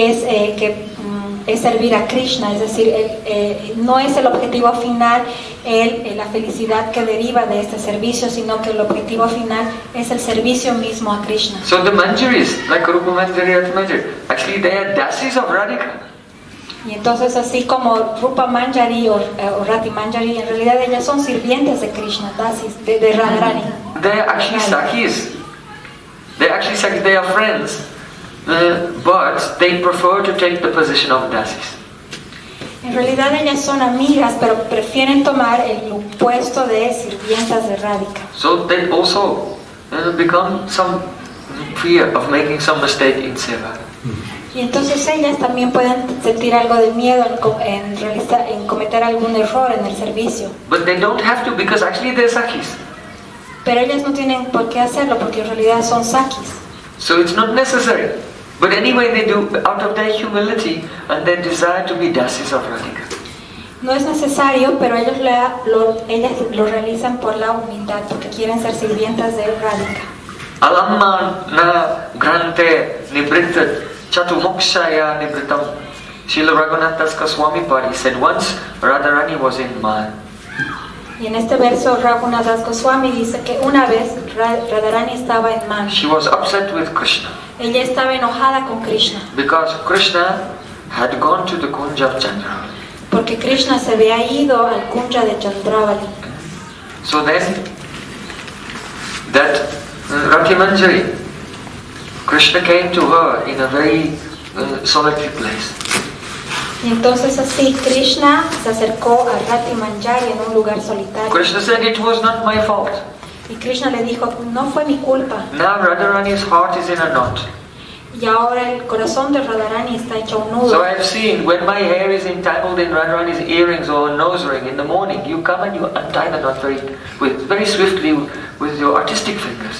es servir a Krishna, es decir, no es el objetivo final la felicidad que deriva de este servicio, sino que el objetivo final es el servicio mismo a Krishna. So the Manjaris, like Rupa Manjari, Rati Manjari, actually they are dasis of Radhika. Y entonces así como Rupa Manjari o Rati Manjari, en realidad ellas son sirvientes de Krishna, dasis, de Radharani. They are actually Sakhis. They are friends, but they prefer to take the position of dasis. En realidad ellas son amigas, pero prefieren tomar el puesto de sirvientas de Radhika. So they also become some fear of making some mistake in seva. Y entonces ellas también pueden sentir algo de miedo en cometer algún error en el servicio. But they don't have to, because actually they're Sakhis. Pero ellas no tienen por qué hacerlo porque en realidad son Sakhis. So it's not necessary. But anyway, they do out of their humility and their desire to be dasis of Radhika. No es necesario, pero ellas lo realizan por la humildad, porque quieren ser sirvientas de Radhika. Alamma na grante nibrittat chatumokshaya nibritam. Srila Raghunath Das Goswami Pari said once Radharani was in Man. Y en este verso Raghunath Das Goswami dice que una vez Radharani estaba en Man. She was upset with Krishna. Ella estaba enojada con Krishna. Because Krishna had gone to the Kunja of Chandravali. Porque Krishna se había ido al Kunja de Chandravali. So then, that Rati Manjari, Krishna came to her in a very solitary place. Y entonces así Krishna se acercó a Rati Manjari en un lugar solitario. Krishna said, it was not my fault. Y Krishna le dijo, no fue mi culpa. Now Radharani's heart is in a knot. Y ahora el corazón de Radharani está hecho un nudo. So I have seen when my hair is entangled in Radharani's earrings or nose ring in the morning, you come and you untie the knot very swiftly with your artistic fingers.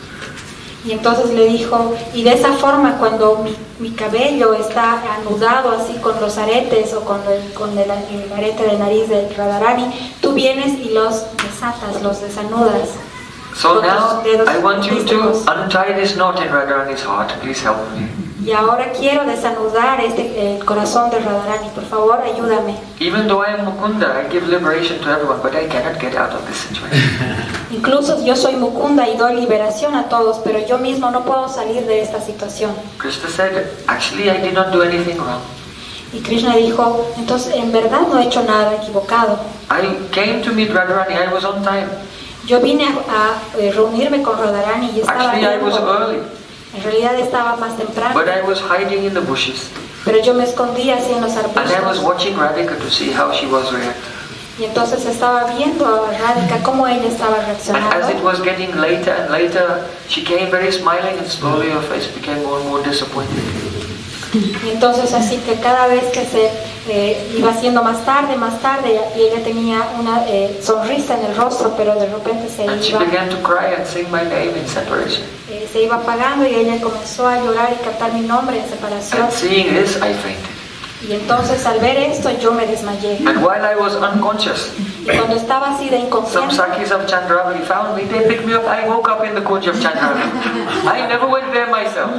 Y entonces le dijo, y de esa forma cuando mi cabello está anudado así con los aretes o con el arete de nariz de Radharani, tú vienes y los desatas, los desanudas. So now I want you to untie this knot in Radharani's heart. Please help me. Y ahora quiero desanudar el corazón de Radharani. Por favor, ayúdame. Even though I am Mukunda, I give liberation to everyone, but I cannot get out of this situation. Incluso yo soy Mukunda y doy liberación a todos, pero yo mismo no puedo salir de esta situación. Krishna said, actually I did not do anything wrong. Y Krishna dijo, entonces en verdad no he hecho nada equivocado. I came to meet Radharani, I was on time. Yo vine a reunirme con Radharani y estaba Actually, I was early, en realidad estaba más temprano. but I was hiding in the bushes. Pero yo me escondía así en los And I was arbustos. watching Radhika to see how she was reacting. Y entonces estaba viendo a Radhika cómo ella estaba And as it reaccionando. was getting later and later, she came very smiling and slowly her face became more and more disappointed. Y entonces así que cada vez que se iba haciendo más tarde, y ella tenía una sonrisa en el rostro, pero de repente And she began to cry and sing my name in separation. se iba apagando y ella comenzó a llorar y cantar mi nombre en separación. And seeing this, I fainted. Y entonces al ver esto yo me desmayé. And while I was unconscious, Y cuando estaba así de some inconsciente, Sakhis of Chandravali found me, they picked me up, I woke up in the Kunj of Chandravali. I never went there myself.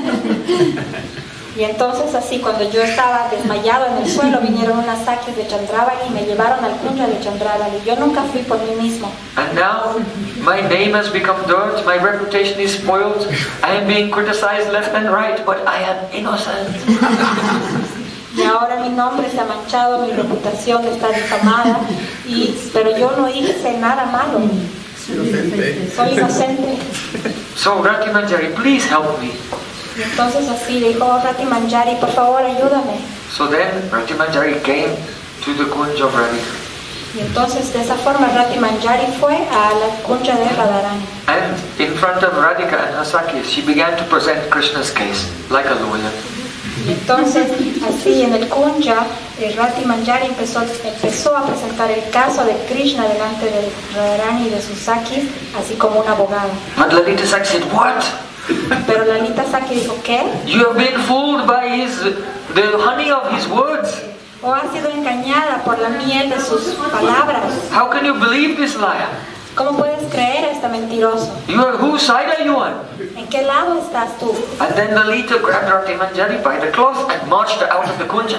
y entonces así cuando yo estaba desmayado en el suelo, vinieron unas Sakhis de Chandravali y me llevaron al Kunja de Chandravali. Yo nunca fui por mí mismo. And now, my name has become dirt, my reputation is spoiled, I am being criticized left and right, but I am innocent. Y ahora mi nombre se ha manchado, mi reputación está difamada, pero yo no hice nada malo. Soy inocente. So, Rati Manjari, please help me. Y entonces así le dijo, oh, Rati Manjari, por favor ayúdame. So then Rati Manjari came to the Kunj of Radhika. Y entonces de esa forma Rati Manjari fue a la kunja de Radharani. And in front of Radhika and her Sakhis, she began to present Krishna's case like a lawyer. Y entonces así en el kunja, Rati Manjari empezó a presentar el caso de Krishna delante de Radharani y de sus Sakhis, así como un abogado. But Lalita Sakhi said, what? Pero Lalita Sakhi dijo, ¿qué? You have been fooled by the honey of his words. O ha sido engañada por la miel de sus palabras. How can you believe this liar? ¿Cómo puedes creer a este mentiroso? Whose side are you on? ¿En qué lado estás tú? And then Lalita grabbed Rati Manjari by the cloth and marched her out of the kunja.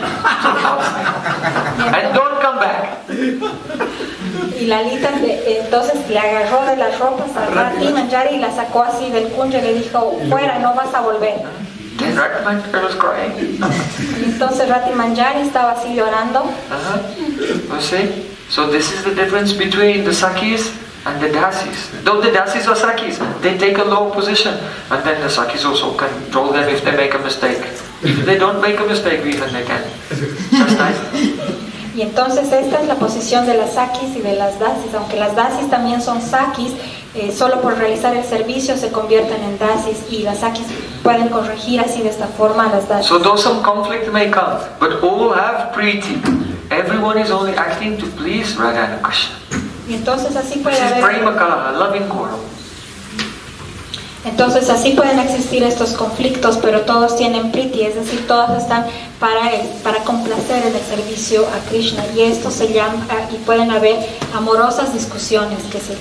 And don't come back. Y Lalita entonces le agarró de las ropas a Rati Manjari y la sacó así del kunja y le dijo, fuera, no vas a volver. Then Rati Manjari was crying. Y entonces Rati Manjari estaba así llorando. You see? So this is the difference between the Sakhis and the Dasis. Though the Dasis are Sakhis, they take a low position, and then the Sakhis also control them if they make a mistake. If they don't make a mistake, even they can. That's nice. Y entonces esta es la posición de las Sakhis y de las Dasis. Aunque las Dasis también son Sakhis, solo por realizar el servicio se convierten en Dasis, y las Sakhis pueden corregir así de esta forma a las Dasis. So though some conflict may come, but all have Priti. Everyone is only acting to please Radha and Krishna. Y entonces así puede This is haber... Prema Kalaha, loving quarrel. Entonces así pueden existir estos conflictos, pero todos tienen priti, es decir, todos están para complacer en el servicio a Krishna, y esto se llama, y pueden haber amorosas discusiones que se...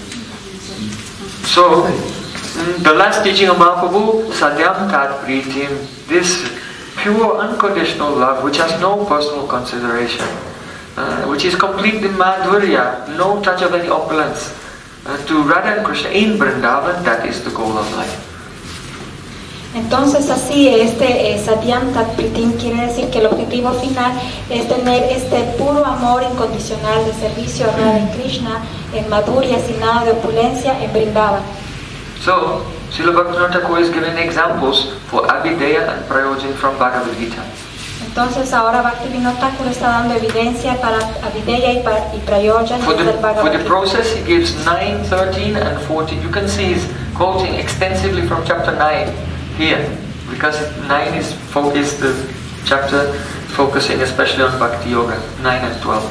So, the last teaching of Mahaprabhu, Satyam Tat Pritim, this pure unconditional love which has no personal consideration, which is complete in Madhurya, no touch of any opulence. To Radha and Krishna in Vrindavan, that is the goal of life. Entonces así Satyam Tat Pritim quiere decir que el objetivo final es tener este puro amor incondicional de servicio a Radha y Krishna en Madhurya, sin nada de opulencia, en Vrindavan. So, Srila Bhaktivinoda Thakur is giving examples for Abhideya and Prayojan from Bhagavad Gita. Entonces ahora Bhaktivinoda Thakur está dando evidencia para Abhideya y Prayojan del Bhagavad For the Gita. process he gives 9, 13 and 14. You can see he's quoting extensively from chapter 9 here, because 9 is the chapter focusing especially on Bhakti Yoga, 9 and 12.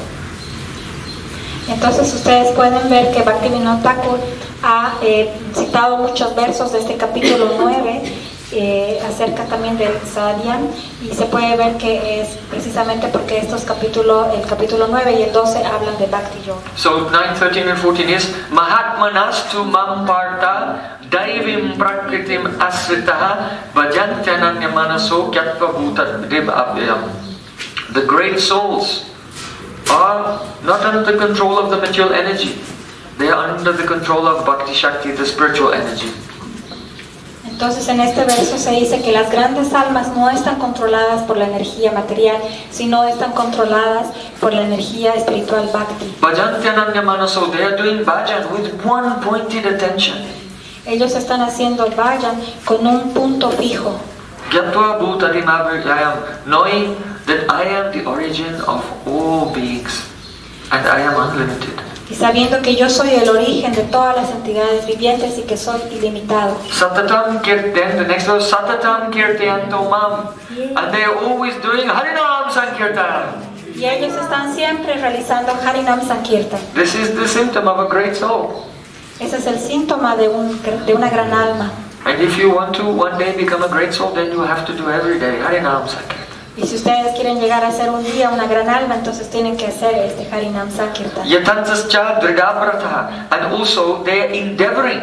Entonces ustedes pueden ver que Bhaktivinoda Thakur ha citado muchos versos de este capítulo 9 acerca también del Sadhyam, y se puede ver que es precisamente porque el capítulo 9 y el 12 hablan de Bhakti Yoga. So 9, 13 and 14 is Mahatmanastu mam parta daivim prakritim asritaha bhajantyananya manaso kyatva bhutadib abhyam. The great souls are not under the control of the material energy. They are under the control of Bhakti Shakti, the spiritual energy. Entonces en este verso se dice que las grandes almas no están controladas por la energía material, sino están controladas por la energía espiritual Bhakti. Bhajantyananya manaso, they are doing bhajan with one pointed attention. Ellos están haciendo bhajan con un punto fijo. Gyatva bhutadim abhyayam, knowing that I am the origin of all beings and I am unlimited. Y sabiendo que yo soy el origen de todas las entidades vivientes y que soy ilimitado. Satatam kirtan, the next verse, Satatam kirtyanto mam, and they are always doing Harinam Sankirtan. Y ellos están siempre realizando Harinam Sankirtan. This is the symptom of a great soul. Ese es el síntoma de una gran alma. And if you want to one day become a great soul, then you have to do every day Harinam Sankirtan. Y si ustedes quieren llegar a ser un día una gran alma, entonces tienen que hacer este Harinam Sankirtan. Yatantascha Dridabrataha, and also they are endeavoring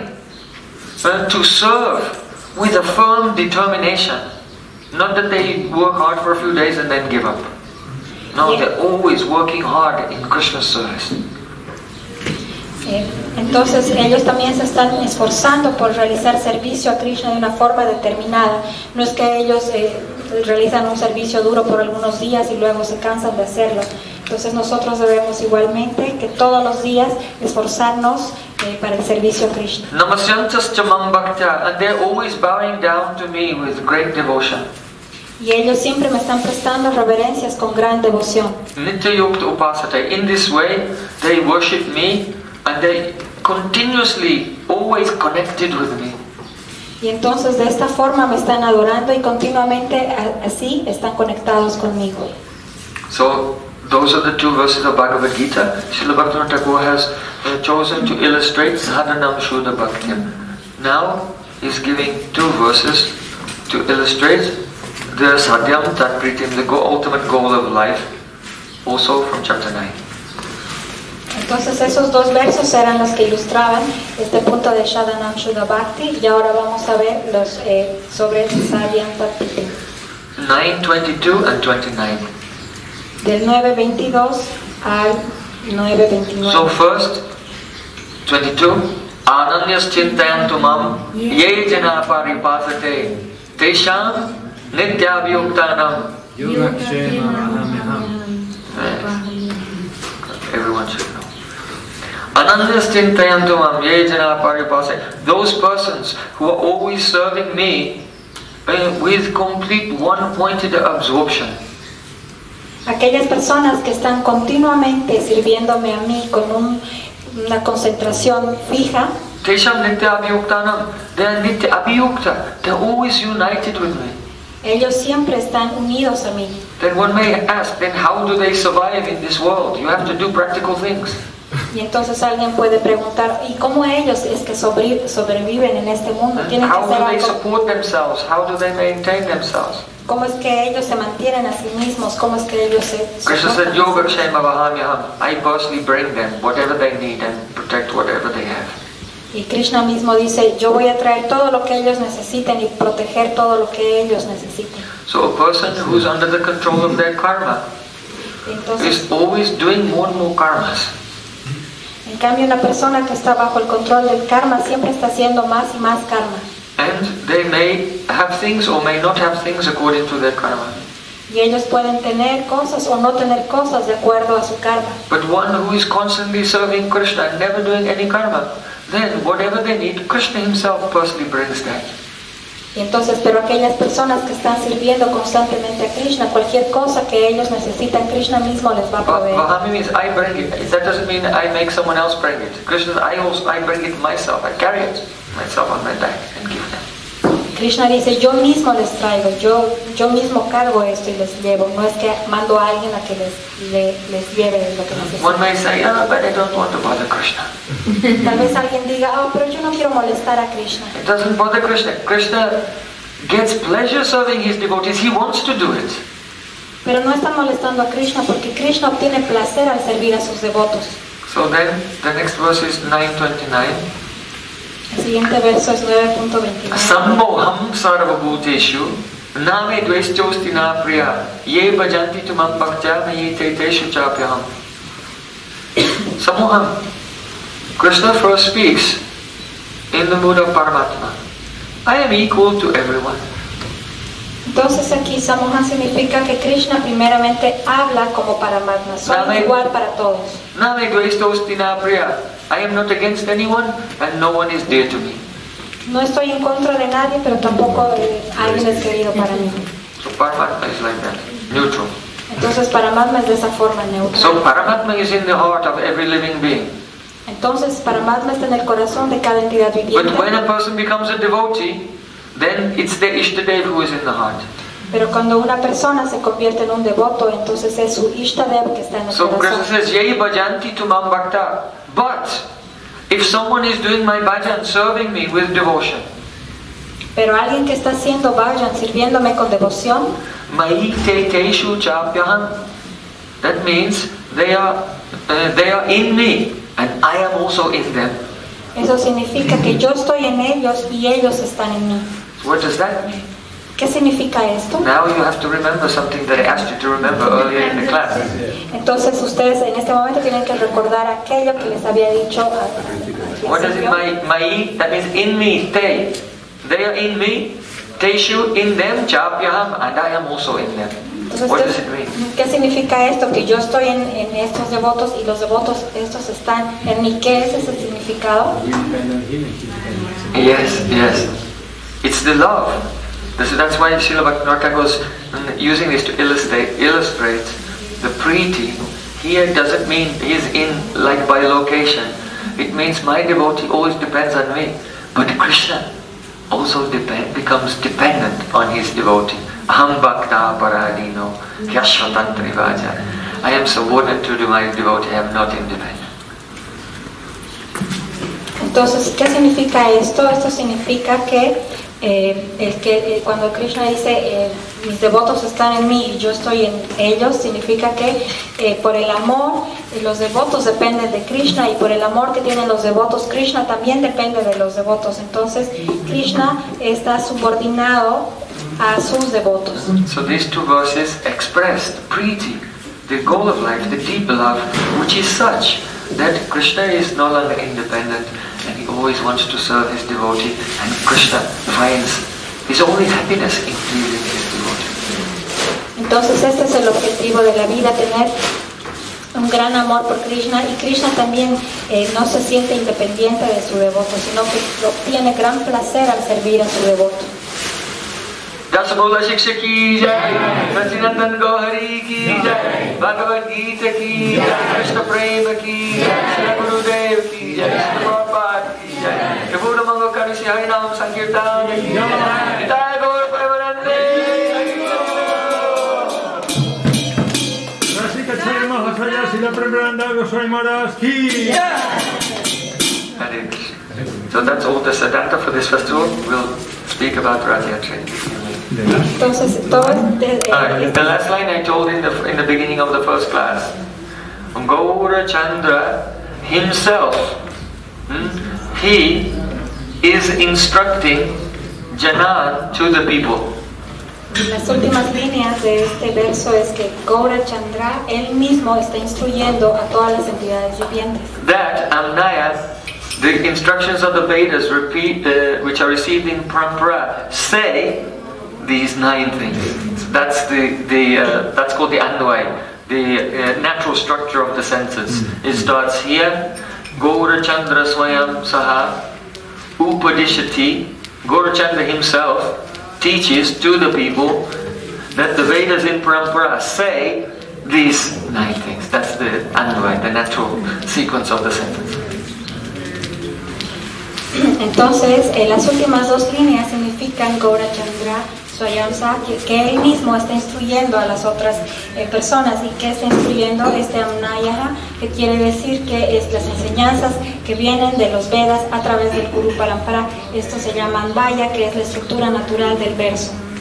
to serve with a firm determination. Not that they work hard for a few days and then give up. No, they're always working hard in Krishna's service. Entonces ellos también se están esforzando por realizar servicio a Krishna de una forma determinada. No es que ellos realizan un servicio duro por algunos días y luego se cansan de hacerlo. Entonces nosotros debemos igualmente que todos los días esforzarnos para el servicio a Krishna. Namasyantas chamam bhaktya, and they're always bowing down to me with great devotion. Y ellos siempre me están prestando reverencias con gran devoción. Nityayukta upasate. In this way, they worship me and they continuously, always connected with me. Y entonces de esta forma me están adorando y continuamente así están conectados conmigo. So, those are the two verses of Bhagavad Gita. Srila Bhaktivinoda Thakur has chosen to illustrate Sadhanam Shuddha Bhakti. Now, he's giving two verses to illustrate the Sadhyam Tatpritim, the ultimate goal of life, also from chapter 9. Entonces esos dos versos eran los que ilustraban este punto de Sadhanam Shuddha Bhakti, y ahora vamos a ver los sobre Sadhyam Tatpritim. 9:22 and 29. Del 9:22 al 9:29. So first, 22. Ananyas chintayantu mam ye jana paripasate tesham nityabhyuktanam. Everyone should know. Ananyas chintayantu mam ye jana paripasate. Those persons who are always serving me with complete one-pointed absorption. Aquellas personas que están continuamente sirviéndome a mí con una concentración fija, Tesham nitya abhyuktanam. They are nitya abhyukta. They are always united with me. ellos siempre están unidos a mí. Then one may ask, then how do they survive in this world? You have to do practical things. Y entonces alguien puede preguntar, ¿y cómo ellos es que sobreviven en este mundo? Tienen que How hacer do they algo. support themselves? How do they maintain themselves? ¿Cómo es que ellos se mantienen a sí mismos? ¿Cómo es que ellos se Krishna said, soportan? Yoga Kshema Vahamyaham. I personally bring them whatever they need and protect whatever they have. Y Krishna mismo dice, yo voy a traer todo lo que ellos necesiten y proteger todo lo que ellos necesiten. So a person who's under the control of their karma Entonces, is always doing more and more karmas. en cambio, una persona que está bajo el control del karma siempre está haciendo más y más karma. And they may have things or may not have things according to their karma. Y ellos pueden tener cosas o no tener cosas de acuerdo a su karma. But one who is constantly serving Krishna and never doing any karma, then whatever they need, Krishna himself personally brings that. Y entonces, pero aquellas personas que están sirviendo constantemente a Krishna, cualquier cosa que ellos necesitan, Krishna mismo les va a proveer. Vahami means I bring it. That doesn't mean I make someone else bring it. Krishna, I bring it myself. I carry it myself on my back and give them. Krishna dice, yo mismo les traigo, yo mismo cargo esto y les llevo. No es que mando a alguien a que les lleve lo que One necesitan. may say, but I don't want to bother Krishna. Tal vez alguien diga, pero yo no quiero molestar a Krishna. It doesn't bother Krishna. Krishna gets pleasure serving his devotees. He wants to do it. Pero no están molestando a Krishna porque Krishna obtiene placer al servir a sus devotos. So then, the next verse is 9:29. El siguiente verso es 9.29. Sammoham sarvabhuteshu name dveshchosti na priya ye bhajanti tumam bhaktya me teteshu chapyaham. Sammoham. Krishna first speaks in the mood of Paramatma. I am equal to everyone. Entonces aquí Samohan significa que Krishna primeramente habla como Paramatma, soy igual para todos. Name dveshchosti na priya. I am not against anyone and no one is dear to me. No estoy en contra de nadie, pero tampoco alguien es querido para mí. So Paramatma is like that, neutral. Entonces Paramatma es de esa forma neutral. So Paramatma is in the heart of every living being. Entonces Paramatma está en el corazón de cada entidad viviente. But when a person becomes a devotee, then it's the Ishtadev who is in the heart. Pero cuando una persona se convierte en un devoto, entonces es su Ishtadev que está en el So Krishna corazón. says, Yai bhajanti tumam bhakta. But if someone is doing my bhajan, serving me with devotion, Pero alguien que está haciendo bhajan, sirviéndome con devoción, Mahi te teshu chapyaham. That means they are in me and I am also in them. eso significa que yo estoy en ellos y ellos están en mí. So what does that mean? ¿Qué significa esto? Now you have to remember something that I asked you to remember earlier in the class. Entonces ustedes en este momento tienen que recordar aquello que les había dicho What does it mean? Mahi, that means in me, they are in me, teshu in them, chapyaham, and I am also in them. Entonces, What does it mean? ¿qué significa esto? Que yo estoy en estos devotos y los devotos estos están en mí. ¿Qué es ese significado? Yes, yes. It's the love. That's why Srila Bhaktivinoda Thakur was using this to illustrate the preeti. Here doesn't mean he's in like bilocation. It means my devotee always depends on me. But Krishna also becomes dependent on his devotee. Aham bhakta paradino hyashvatantri vaja. I am subordinate to my devotee, I am not independent. Entonces, ¿qué significa esto? Esto significa que cuando Krishna dice mis devotos están en mí y yo estoy en ellos, significa que por el amor los devotos dependen de Krishna y por el amor que tienen los devotos, Krishna también depende de los devotos. Entonces Krishna está subordinado a sus devotos. So these two verses express the preeti, the goal of life, the deep love, which is such that Krishna is no longer independent and he always wants to serve his devotee, and Krishna finds his only happiness in pleasing his devotee. Entonces este es el objetivo de la vida, tener un gran amor por Krishna, y Krishna también no se siente independiente de su devoto, sino que obtiene gran placer al servir a su devoto. Dasabola Shiksha ki jai, Sachidanand Gohari ki jai, Bhagavad Gita ki jai, Krishna Prema ki jai, Shri Gurudev ki jai, Shri Prabhupada ki jai, Prabhupada Mangal Karisi Harinam Sankirtan ki jai, Jai Gaur Premanande. Rasika Chari Mahasaya Sila Prabhupada Goswami Maharaj ki jai. Hare Krishna. So that's all the Siddhanta for this festival. We'll speak about Rath Yatra. Entonces, the last line I told in the beginning of the first class. Gaura Chandra himself, he is instructing Janan to the people. Las últimas líneas de este verso es que Gaura Chandra, él mismo está instruyendo a todas las entidades vivientes. That Amnaya, the instructions of the Vedas which are received in Parampara, say these 9 things. That's that's called the Anvaya, the natural structure of the senses. It starts here. Gaura Chandra Swayam Saha Upadishati. Gaura Chandra himself teaches to the people that the Vedas in Parampara say these 9 things. That's the Anvaya, the natural sequence of the sentences. Entonces, las últimas 2 líneas significan Gaura Chandra Swayamsa, que él mismo está instruyendo a las otras personas. ¿Y que está instruyendo? Amnaya, que quiere decir que es las enseñanzas que vienen de los Vedas a través del Guru Parampara. Esto se llama Anvaya, que es la estructura natural del verso.